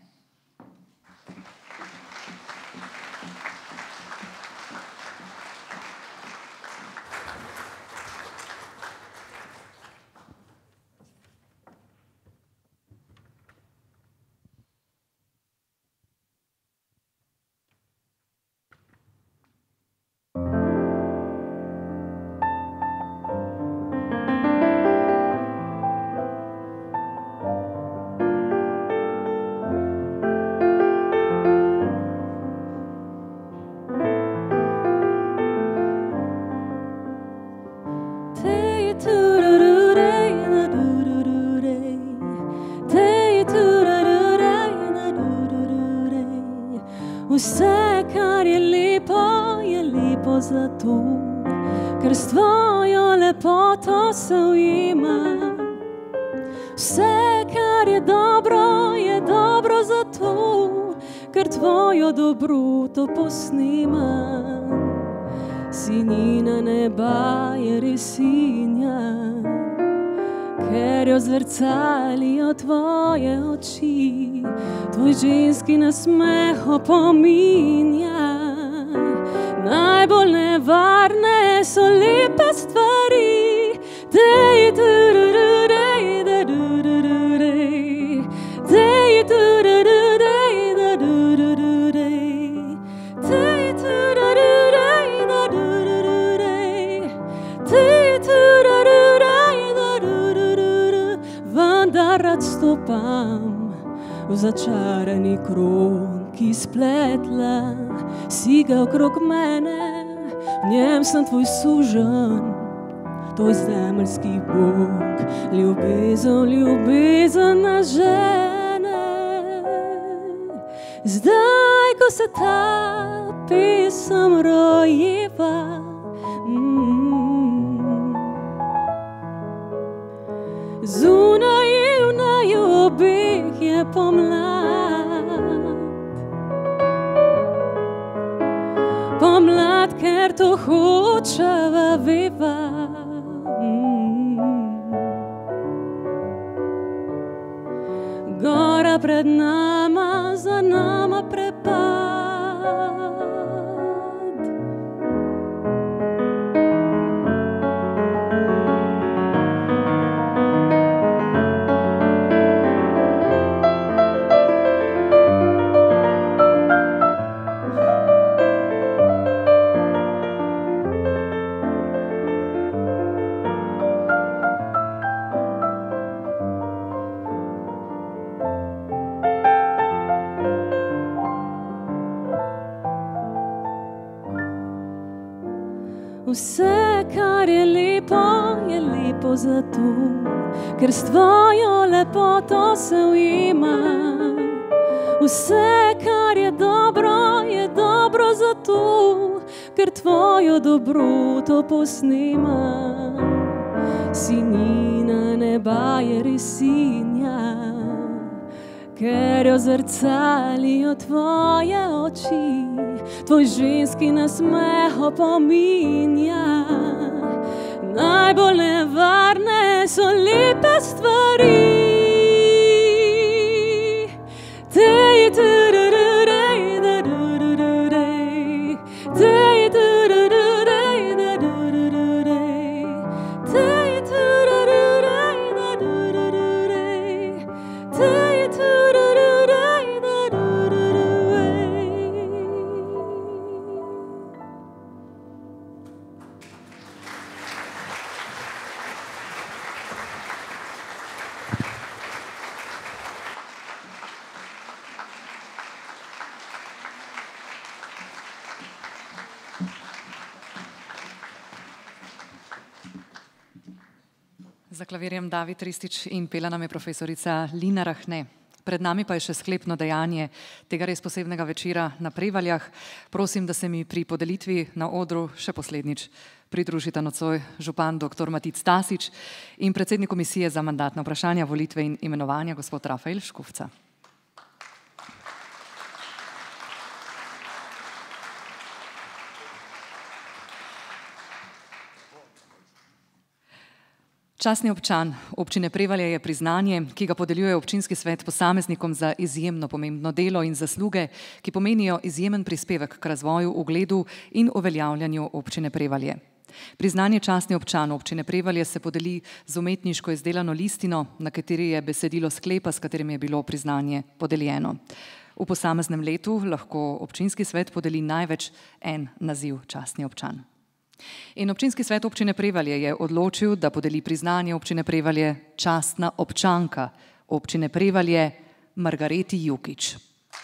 Vse, kar je lepo, je lepo zato, ker s tvojo lepoto se ujema. Vse, kar je dobro, je dobro zato, ker tvojo dobroto posnema. Sinjina neba je resinja, ker jo zrcalijo tvoje oči. Tvoj ženski nasmeh opominja, najbolj nevarne so lepe stvari. Dej, turururej, da durururej, dej, turururej, da durururej, dej, turururej, da durururej, dej, turururej, da durururej. Vendar rad stopam v začarani krog, ki spletla si ga okrog mene. V njem sem tvoj suženj, tvoj zemeljski Bog. Ljubezen, ljubezen nas žene. Zdaj, ko se ta pesem rojeva, mm, zunaj in v naju obeh je pomlad. Pomlad, ker to hočeva veva. Gora pred nama, za nama prepad. Vse, kar je lepo, je lepo zato, ker s tvojo lepoto se ujema. Vse, kar je dobro, je dobro zato, ker tvojo dobroto posnema. Sinina neba je resinja, ker jo zrcalijo tvoje oči, tvoj ženski nasmeh opominja. Najbolj nevarne so lepe stvari. Tej, turururej, darururej, tej, turururej, darururej, tej, turururej, darururej, tej, turururej, darururej. Za klavirjem David Ristič in pela nam je profesorica Lina Rahne. Pred nami pa je še sklepno dejanje tega res posebnega večera na Prevaljah. Prosim, da se mi pri podelitvi na odru še poslednjič pridružita nocoj župan doktor Matic Tasič in predsednik komisije za mandatna vprašanja, volitve in imenovanja gospod Rafael Škufca. Častni občan občine Prevalje je priznanje, ki ga podeljuje občinski svet posameznikom za izjemno pomembno delo in zasluge, ki pomenijo izjemen prispevek k razvoju, ugledu in uveljavljanju občine Prevalje. Priznanje častni občan občine Prevalje se podeli z umetniško izdelano listino, na kateri je besedilo sklepa, s katerim je bilo priznanje podeljeno. V posameznem letu lahko občinski svet podeli največ en naziv častni občan. In občinski svet občine Prevalje je odločil, da podeli priznanje občine Prevalje častna občanka občine Prevalje Margareti Jukić.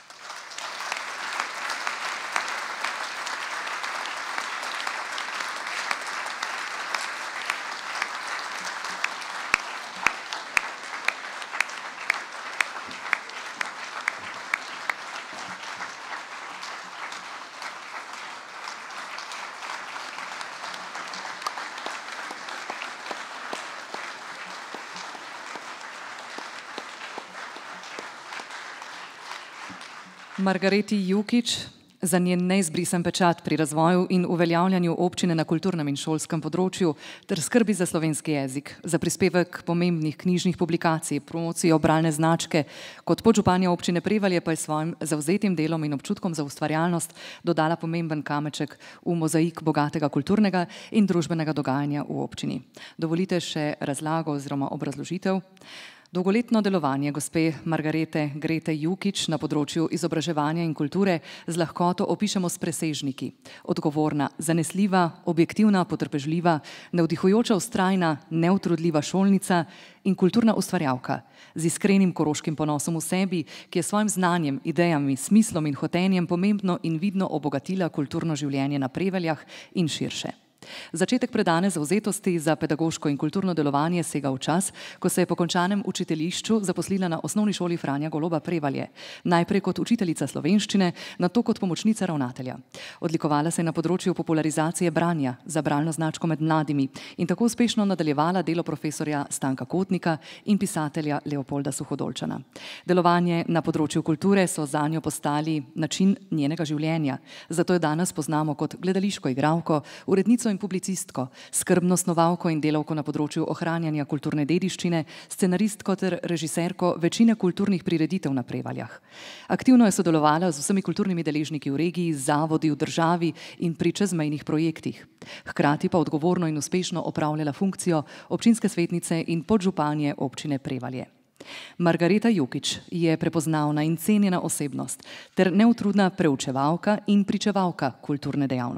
Margareti Jukić za njen neizbrisen pečat pri razvoju in uveljavljanju občine na kulturnem in šolskem področju ter skrbi za slovenski jezik, za prispevek pomembnih knjižnih publikacij, promocijo bralne značke, kot podžupanja občine Prevalje pa je svojim zavzetim delom in občutkom za ustvarjalnost dodala pomemben kameček v mozaik bogatega kulturnega in družbenega dogajanja v občini. Dovolite še razlago oziroma obrazložitev. Dolgoletno delovanje gospe Margarete Grete Jukić na področju izobraževanja in kulture z lahkoto opišemo s presežniki. Odgovorna, zanesljiva, objektivna, potrpežljiva, navdihujoča, vztrajna, neutrudljiva šolnica in kulturna ustvarjalka z iskrenim koroškim ponosom v sebi, ki je svojim znanjem, idejami, smislom in hotenjem pomembno in vidno obogatila kulturno življenje na Prevaljah in širše. Začetek predane zavzetosti za pedagoško in kulturno delovanje sega v čas, ko se je po končanem učiteljišču zaposlila na osnovni šoli Franja Goloba Prevalje. Najprej kot učiteljica slovenščine, nato kot pomočnica ravnatelja. Odlikovala se je na področju popularizacije branja za bralno značko med mladimi in tako uspešno nadaljevala delo profesorja Stanka Kotnika in pisatelja Leopolda Suhodolčana. Delovanje na področju kulture so zanjo postali način njenega življenja, zato jo danes poznamo kot gledališko igralko, urednico in publicistko, skrbno snovalko in delavko na področju ohranjanja kulturne dediščine, scenaristko ter režiserko večine kulturnih prireditev na Prevaljah. Aktivno je sodelovala z vsemi kulturnimi deležniki v regiji, zavodi, v državi in pri čezmejnih projektih. Hkrati pa odgovorno in uspešno opravljala funkcijo občinske svetnice in podžupanje občine Prevalje. Margareta Jukić je prepoznavna in cenjena osebnost ter neutrudna preučevalka in pričevalka kulturne dejavnosti.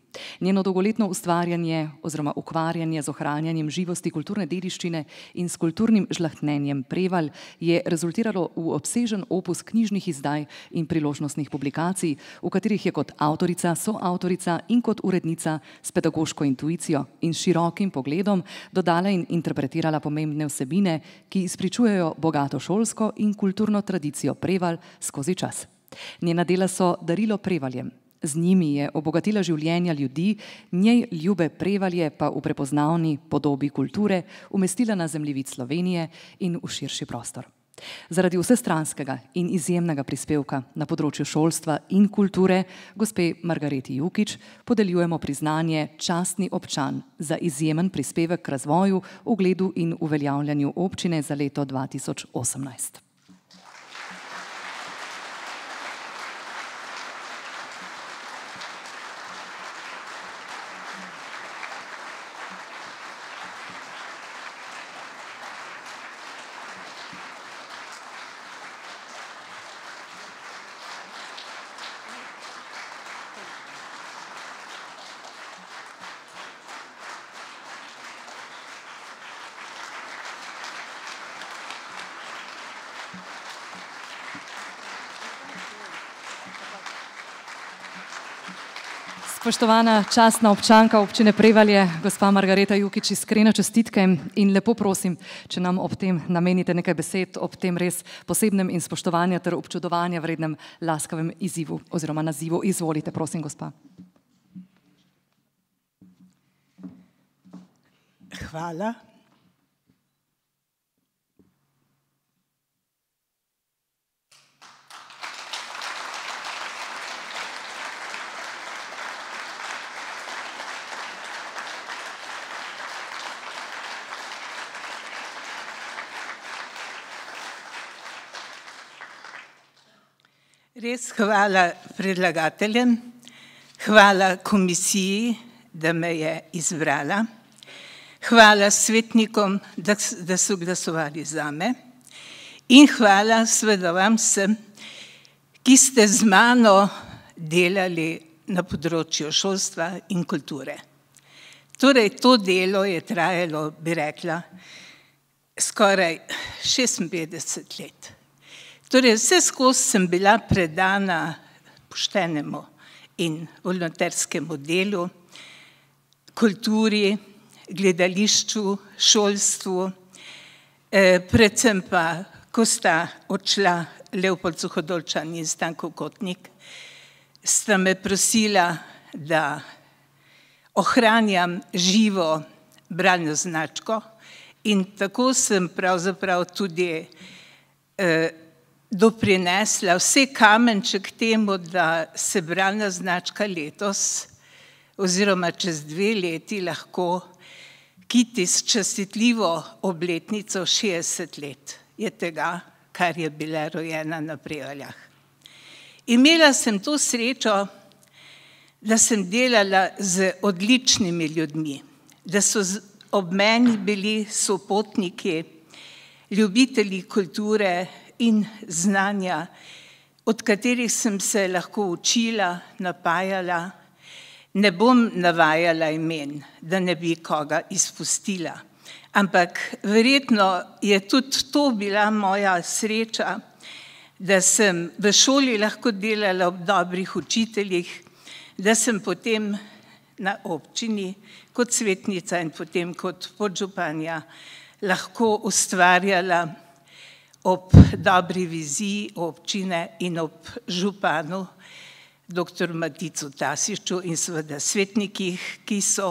Njeno dolgoletno ustvarjanje oziroma ukvarjanje z ohranjanjem živosti kulturne dediščine in s kulturnim žlahtnenjem Prevalj je rezultiralo v obsežen opus knjižnih izdaj in priložnostnih publikacij, v katerih je kot avtorica, soavtorica in kot urednica s pedagoško intuicijo in širokim pogledom dodala in interpretirala pomembne vsebine, ki izpričujejo bogato šolsko in kulturno tradicijo Prevalj skozi čas. Njena dela so darilo Prevaljem. Z njimi je obogatila življenja ljudi, njej ljube Prevalje pa v prepoznavni podobi kulture umestila na zemljevid Slovenije in v širši prostor. Zaradi vsestranskega in izjemnega prispevka na področju šolstva in kulture gospe Margareti Jukić podeljujemo priznanje častni občan za izjemen prispevek k razvoju, ugledu in uveljavljanju občine za leto dva tisoč osemnajst. Spoštovana častna občanka občine Prevalje, gospa Margareta Jukić, iskrene čestitke in lepo prosim, če nam ob tem namenite nekaj besed, ob tem res posebnem in spoštovanja ter občudovanja vrednem laskavem izzivu oziroma nazivu. Izvolite, prosim, gospa. Hvala. Res hvala predlagateljem, hvala komisiji, da me je izbrala, hvala svetnikom, da, da so glasovali zame in hvala seveda vam vsem, ki ste z mano delali na področju šolstva in kulture. Torej, to delo je trajalo, bi rekla, skoraj šestinpetdeset let. Torej, vse skozi sem bila predana poštenemu in volonterskemu delu, kulturi, gledališču, šolstvu, eh, predvsem pa, ko sta odšla Leopold Suhodolčan in Stanko Kotnik, sta me prosila, da ohranjam živo bralno značko in tako sem pravzaprav tudi eh, doprinesla vse kamenček temu, da se bralna značka letos oziroma čez dve leti lahko kiti s častitljivo obletnico šestdeset let je tega, kar je bila rojena na Prevaljah. Imela sem to srečo, da sem delala z odličnimi ljudmi, da so ob meni bili sopotniki, ljubitelji kulture in znanja, od katerih sem se lahko učila, napajala. Ne bom navajala imen, da ne bi koga izpustila, ampak verjetno je tudi to bila moja sreča, da sem v šoli lahko delala ob dobrih učiteljih, da sem potem na občini kot svetnica in potem kot podžupanja lahko ustvarjala ob dobri viziji občine in ob županu, doktor Maticu Tasiću in seveda svetnikih, ki so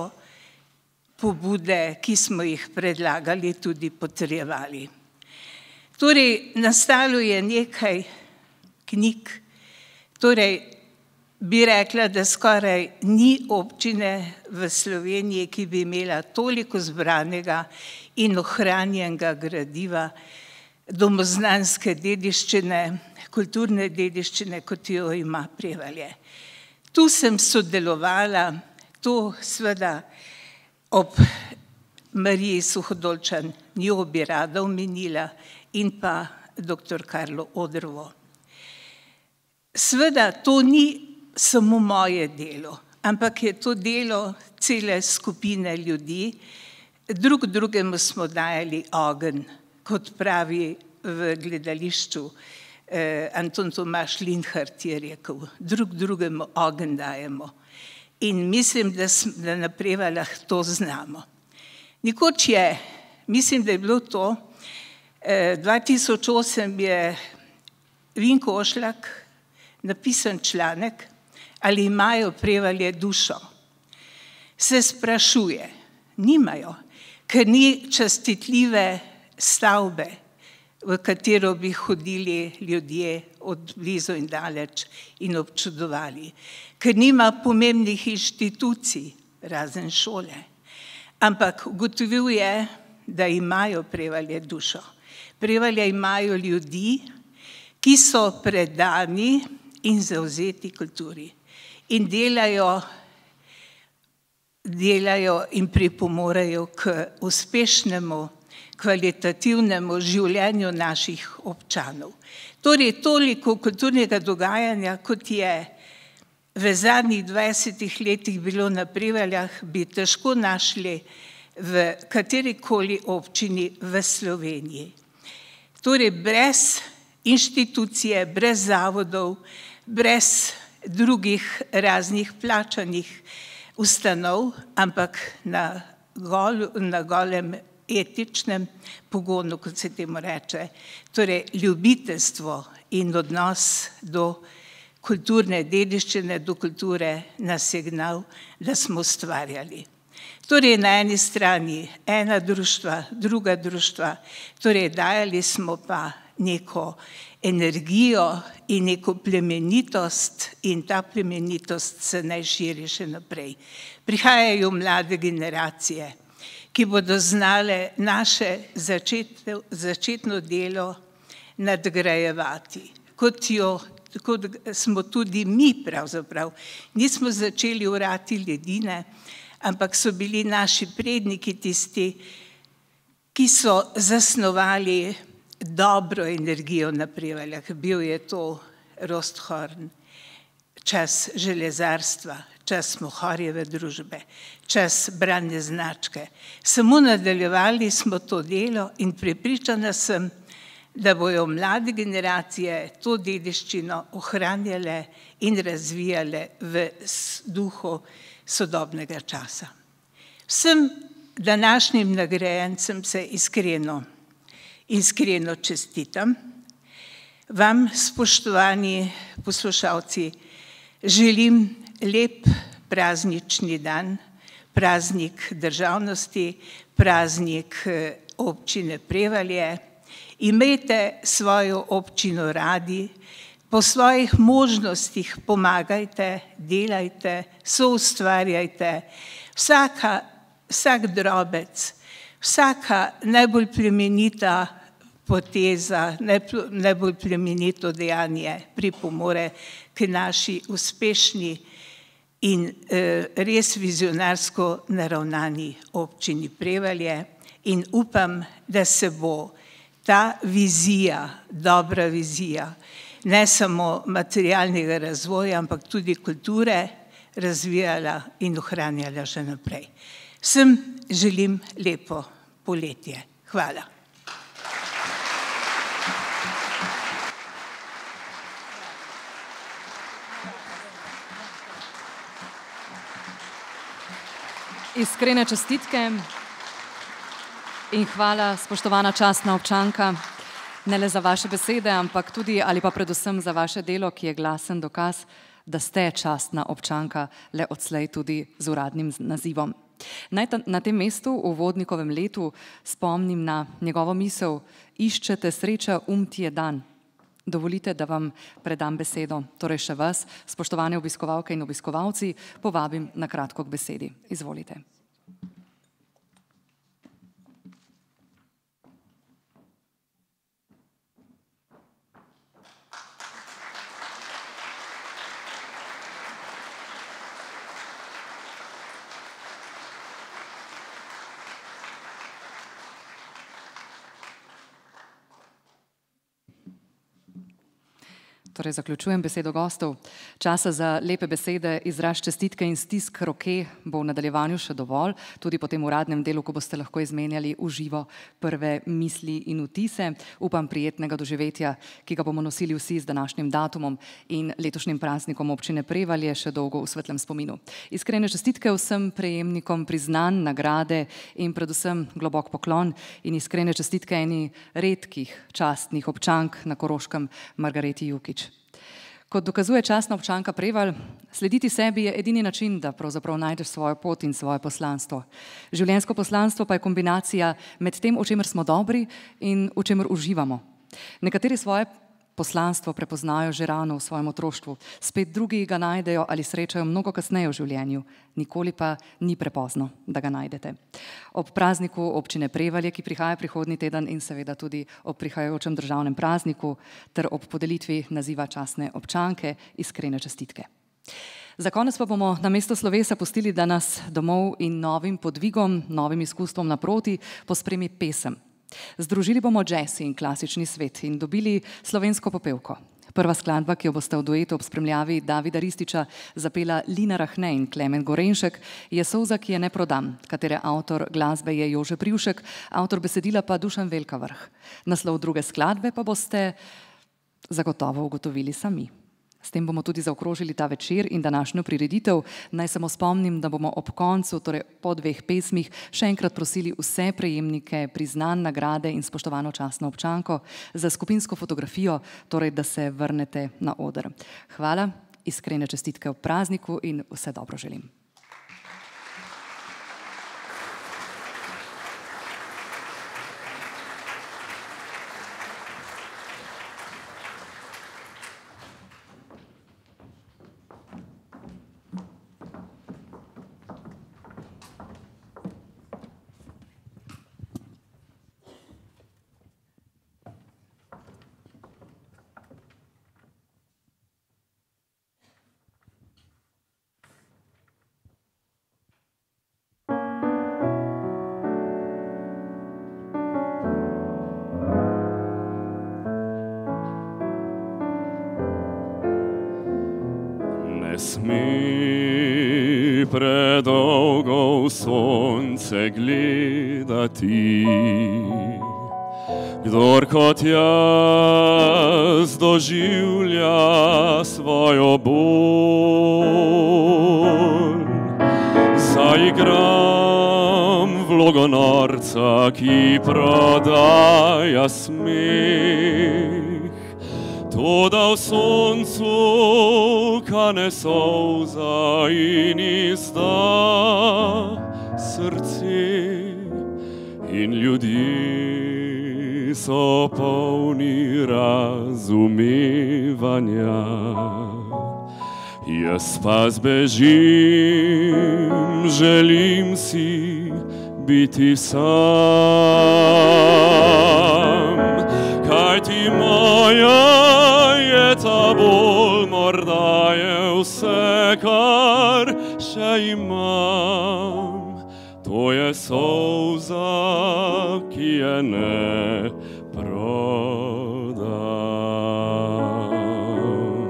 pobude, ki smo jih predlagali, tudi potrjevali. Torej, nastalo je nekaj knjig, torej bi rekla, da skoraj ni občine v Sloveniji, ki bi imela toliko zbranega in ohranjenega gradiva, domoznanske dediščine, kulturne dediščine, kot jo ima Prevalje. Tu sem sodelovala, to seveda ob Mariji Suhodolčan, njo bi rada omenila, in pa doktor Karlo Odrovo. Seveda to ni samo moje delo, ampak je to delo cele skupine ljudi. Drug drugemu smo dajali ogenj, kot pravi v gledališču eh, Anton Tomaž Linhart je rekel, drug drugemu ogenj dajemo. In mislim, da, da na Prevaljah to znamo. Nekoč je, mislim, da je bilo to, eh, dva tisoč osem je Vinko Ošlak napisan članek, ali imajo Prevalje dušo. Se sprašuje, nimajo, ker ni častitljive stavbe, v katero bi hodili ljudje od blizu in daleč in občudovali, ker nima pomembnih inštitucij, razen šole. Ampak ugotovil je, da imajo Prevalje dušo. Prevalje imajo ljudi, ki so predani in zavzeti kulturi in delajo, delajo in pripomorejo k uspešnemu, kvalitativnemu življenju naših občanov. Torej, toliko kulturnega dogajanja, kot je v zadnjih dvajsetih letih bilo na Prevaljah, bi težko našli v katerikoli občini v Sloveniji. Torej, brez inštitucije, brez zavodov, brez drugih raznih plačanih ustanov, ampak na, gol, na golem etičnem pogonu, kot se temu reče, torej ljubiteljstvo in odnos do kulturne dediščine, do kulture nas je gnal, da smo ustvarjali. Torej, na eni strani ena društva, druga društva, torej dajali smo pa neko energijo in neko plemenitost in ta plemenitost se naj širi še naprej. Prihajajo mlade generacije, ki bodo znale naše začetno, začetno delo nadgrajevati, kot, jo, kot smo tudi mi pravzaprav. Nismo začeli orati ledine, ampak so bili naši predniki tisti, ki so zasnovali dobro energijo na Prevaljah. Bil je to Rosthorn, čas železarstva, čas Mohorjeve družbe, čas branje značke. Samo nadaljevali smo to delo in prepričana sem, da bojo mlade generacije to dediščino ohranjale in razvijale v duhu sodobnega časa. Vsem današnjim nagrajencem se iskreno Iskreno čestitam. Vam, spoštovani poslušalci, želim lep praznični dan, praznik državnosti, praznik občine Prevalje. Imejte svojo občino radi, po svojih možnostih pomagajte, delajte, soustvarjajte. Vsaka, vsak drobec, vsaka najbolj plemenita poteza, najbolj plemenito dejanje pripomore k naši uspešni in eh, res vizionarsko naravnani občini Prevalje in upam, da se bo ta vizija, dobra vizija, ne samo materialnega razvoja, ampak tudi kulture razvijala in ohranjala še naprej. Vsem želim lepo poletje. Hvala. Iskrene čestitke in hvala, spoštovana častna občanka, ne le za vaše besede, ampak tudi ali pa predvsem za vaše delo, ki je glasen dokaz, da ste častna občanka le odslej tudi z uradnim nazivom. Naj na tem mestu v Vodnikovem letu spomnim na njegovo misel: iščete sreča, um ti je dan. Dovolite, da vam predam besedo. Torej še vas, spoštovane obiskovalke in obiskovalci, povabim na kratko k besedi. Izvolite. Torej, zaključujem besedo gostov. Časa za lepe besede, izraz čestitke in stisk roke bo v nadaljevanju še dovolj, tudi po tem uradnem delu, ko boste lahko izmenjali v živo prve misli in vtise. Upam prijetnega doživetja, ki ga bomo nosili vsi z današnjim datumom in letošnjim praznikom občine Prevalje še dolgo v svetlem spominu. Iskrene čestitke vsem prejemnikom priznanj, nagrade in predvsem globok poklon in iskrene čestitke eni redkih častnih občank na Koroškem, Margareti Jukić. Kot dokazuje častna občanka Prevalj, slediti sebi je edini način, da pravzaprav najdeš svojo pot in svoje poslanstvo. Življenjsko poslanstvo pa je kombinacija med tem, v čemer smo dobri in v čemer uživamo. Nekateri svoje poslanstvo prepoznajo že rano v svojem otroštvu, spet drugi ga najdejo ali srečajo mnogo kasneje v življenju, nikoli pa ni prepozno, da ga najdete. Ob prazniku občine Prevalje, ki prihaja prihodnji teden in seveda tudi ob prihajajočem državnem prazniku ter ob podelitvi naziva častne občanke, iskrene čestitke. Za konec pa bomo namesto slovesa pustili, da nas domov in novim podvigom, novim izkustvom naproti pospremi pesem. Združili bomo džez in klasični svet in dobili slovensko popevko. Prva skladba, ki jo boste v duetu ob spremljavi Davida Rističa zapela Lina Rahne in Klemen Gorenšek, je Solza, ki je ne prodam, katere avtor glasbe je Jože Privšek, avtor besedila pa Dušan Velkavrh. Naslov druge skladbe pa boste zagotovo ugotovili sami. S tem bomo tudi zaokrožili ta večer in današnjo prireditev. Naj samo spomnim, da bomo ob koncu, torej po dveh pesmih, še enkrat prosili vse prejemnike priznanj, nagrade in spoštovano častno občanko za skupinsko fotografijo, torej da se vrnete na oder. Hvala, iskrene čestitke ob prazniku in vse dobro želim. Ne sme predolgo v sonce gledati, kdor kot jaz doživlja svojo bolj. Zaigram vlogo norca, ki prodaja smeh, toda v soncu kane solza in izda srce in ljudje so polni razumevanja. Jaz pa zbežim, želim si biti sam, kajti moja je ta bolj, morda je vse, kar še imam. To je solza, ki je ne prodam.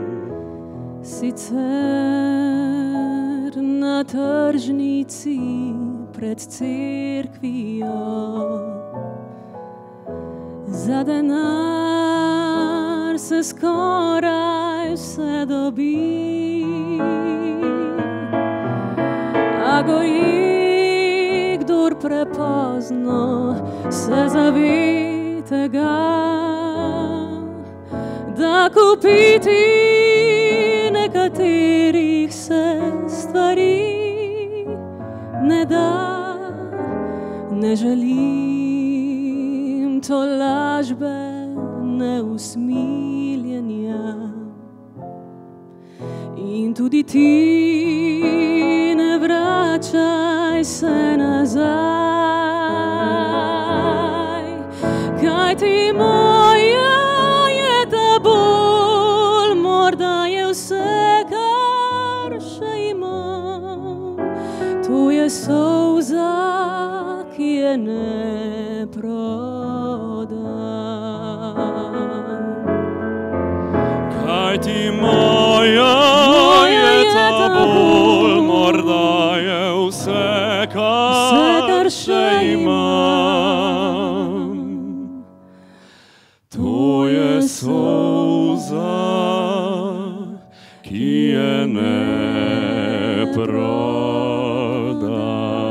Sicer na tržnici pred cerkvijo za denar se skoraj vse dobi, a gori, kdor prepozno se zave tega, da kupiti nekaterih se stvari ne da, ne želim tolažbe, ne usmiljenja. In tudi ti ne vračaj se nazaj, kajti moja je ta bolj, morda je vse, kar še imam. To je solza, ki je ne prodam. Kajti moja je ta bolj, morda je vse, kar še imam. To je solza, ki je ne prodam.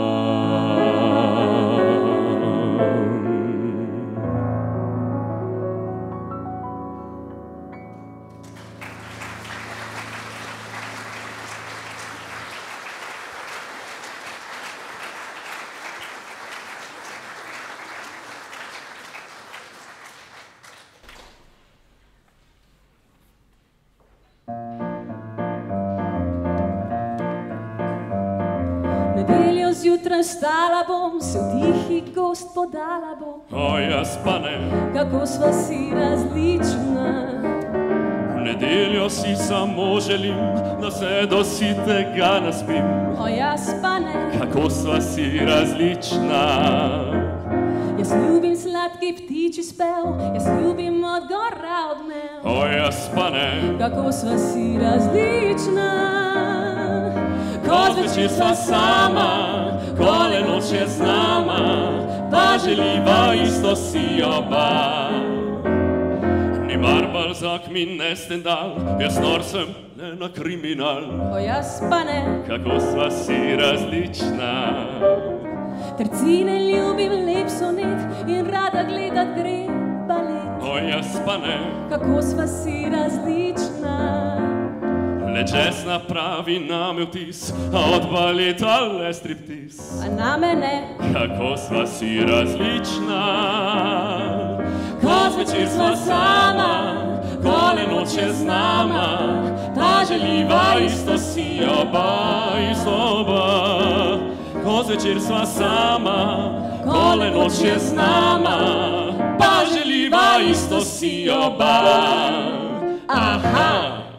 Nedeljo zjutraj stala bom, se v tihi gost podala bom. O, jaz pa ne. Kako sva si različna. V nedeljo si samo želim, da se do sitega naspim. O, jaz pa ne. Kako sva si različna. Jaz ljubim sladki ptiči spev, jaz ljubim od gora odmev. O, jaz pa ne. Kako sva si različna. Ko zvečer sva sama, ko le noč je z nama, pa želiva isto si oba. Ni mar Balzak mi ne Stendhal, jaz nor sem ne na kriminal. O, jaz pa ne. Kako sva si različna. Tercine ljubim lep sonet in rada gledat grem balet. O, jaz pa ne. Kako sva si različna. Le jazz napravi name vtis, a od baleta le striptiz. A name ne. Kako sva si različna. Ko zvečer sva sama, ko le noč je z nama, pa želiva isto si oba, isto oba. Ko zvečer sva sama, ko le noč je z nama, pa želiva isto si oba. Aha!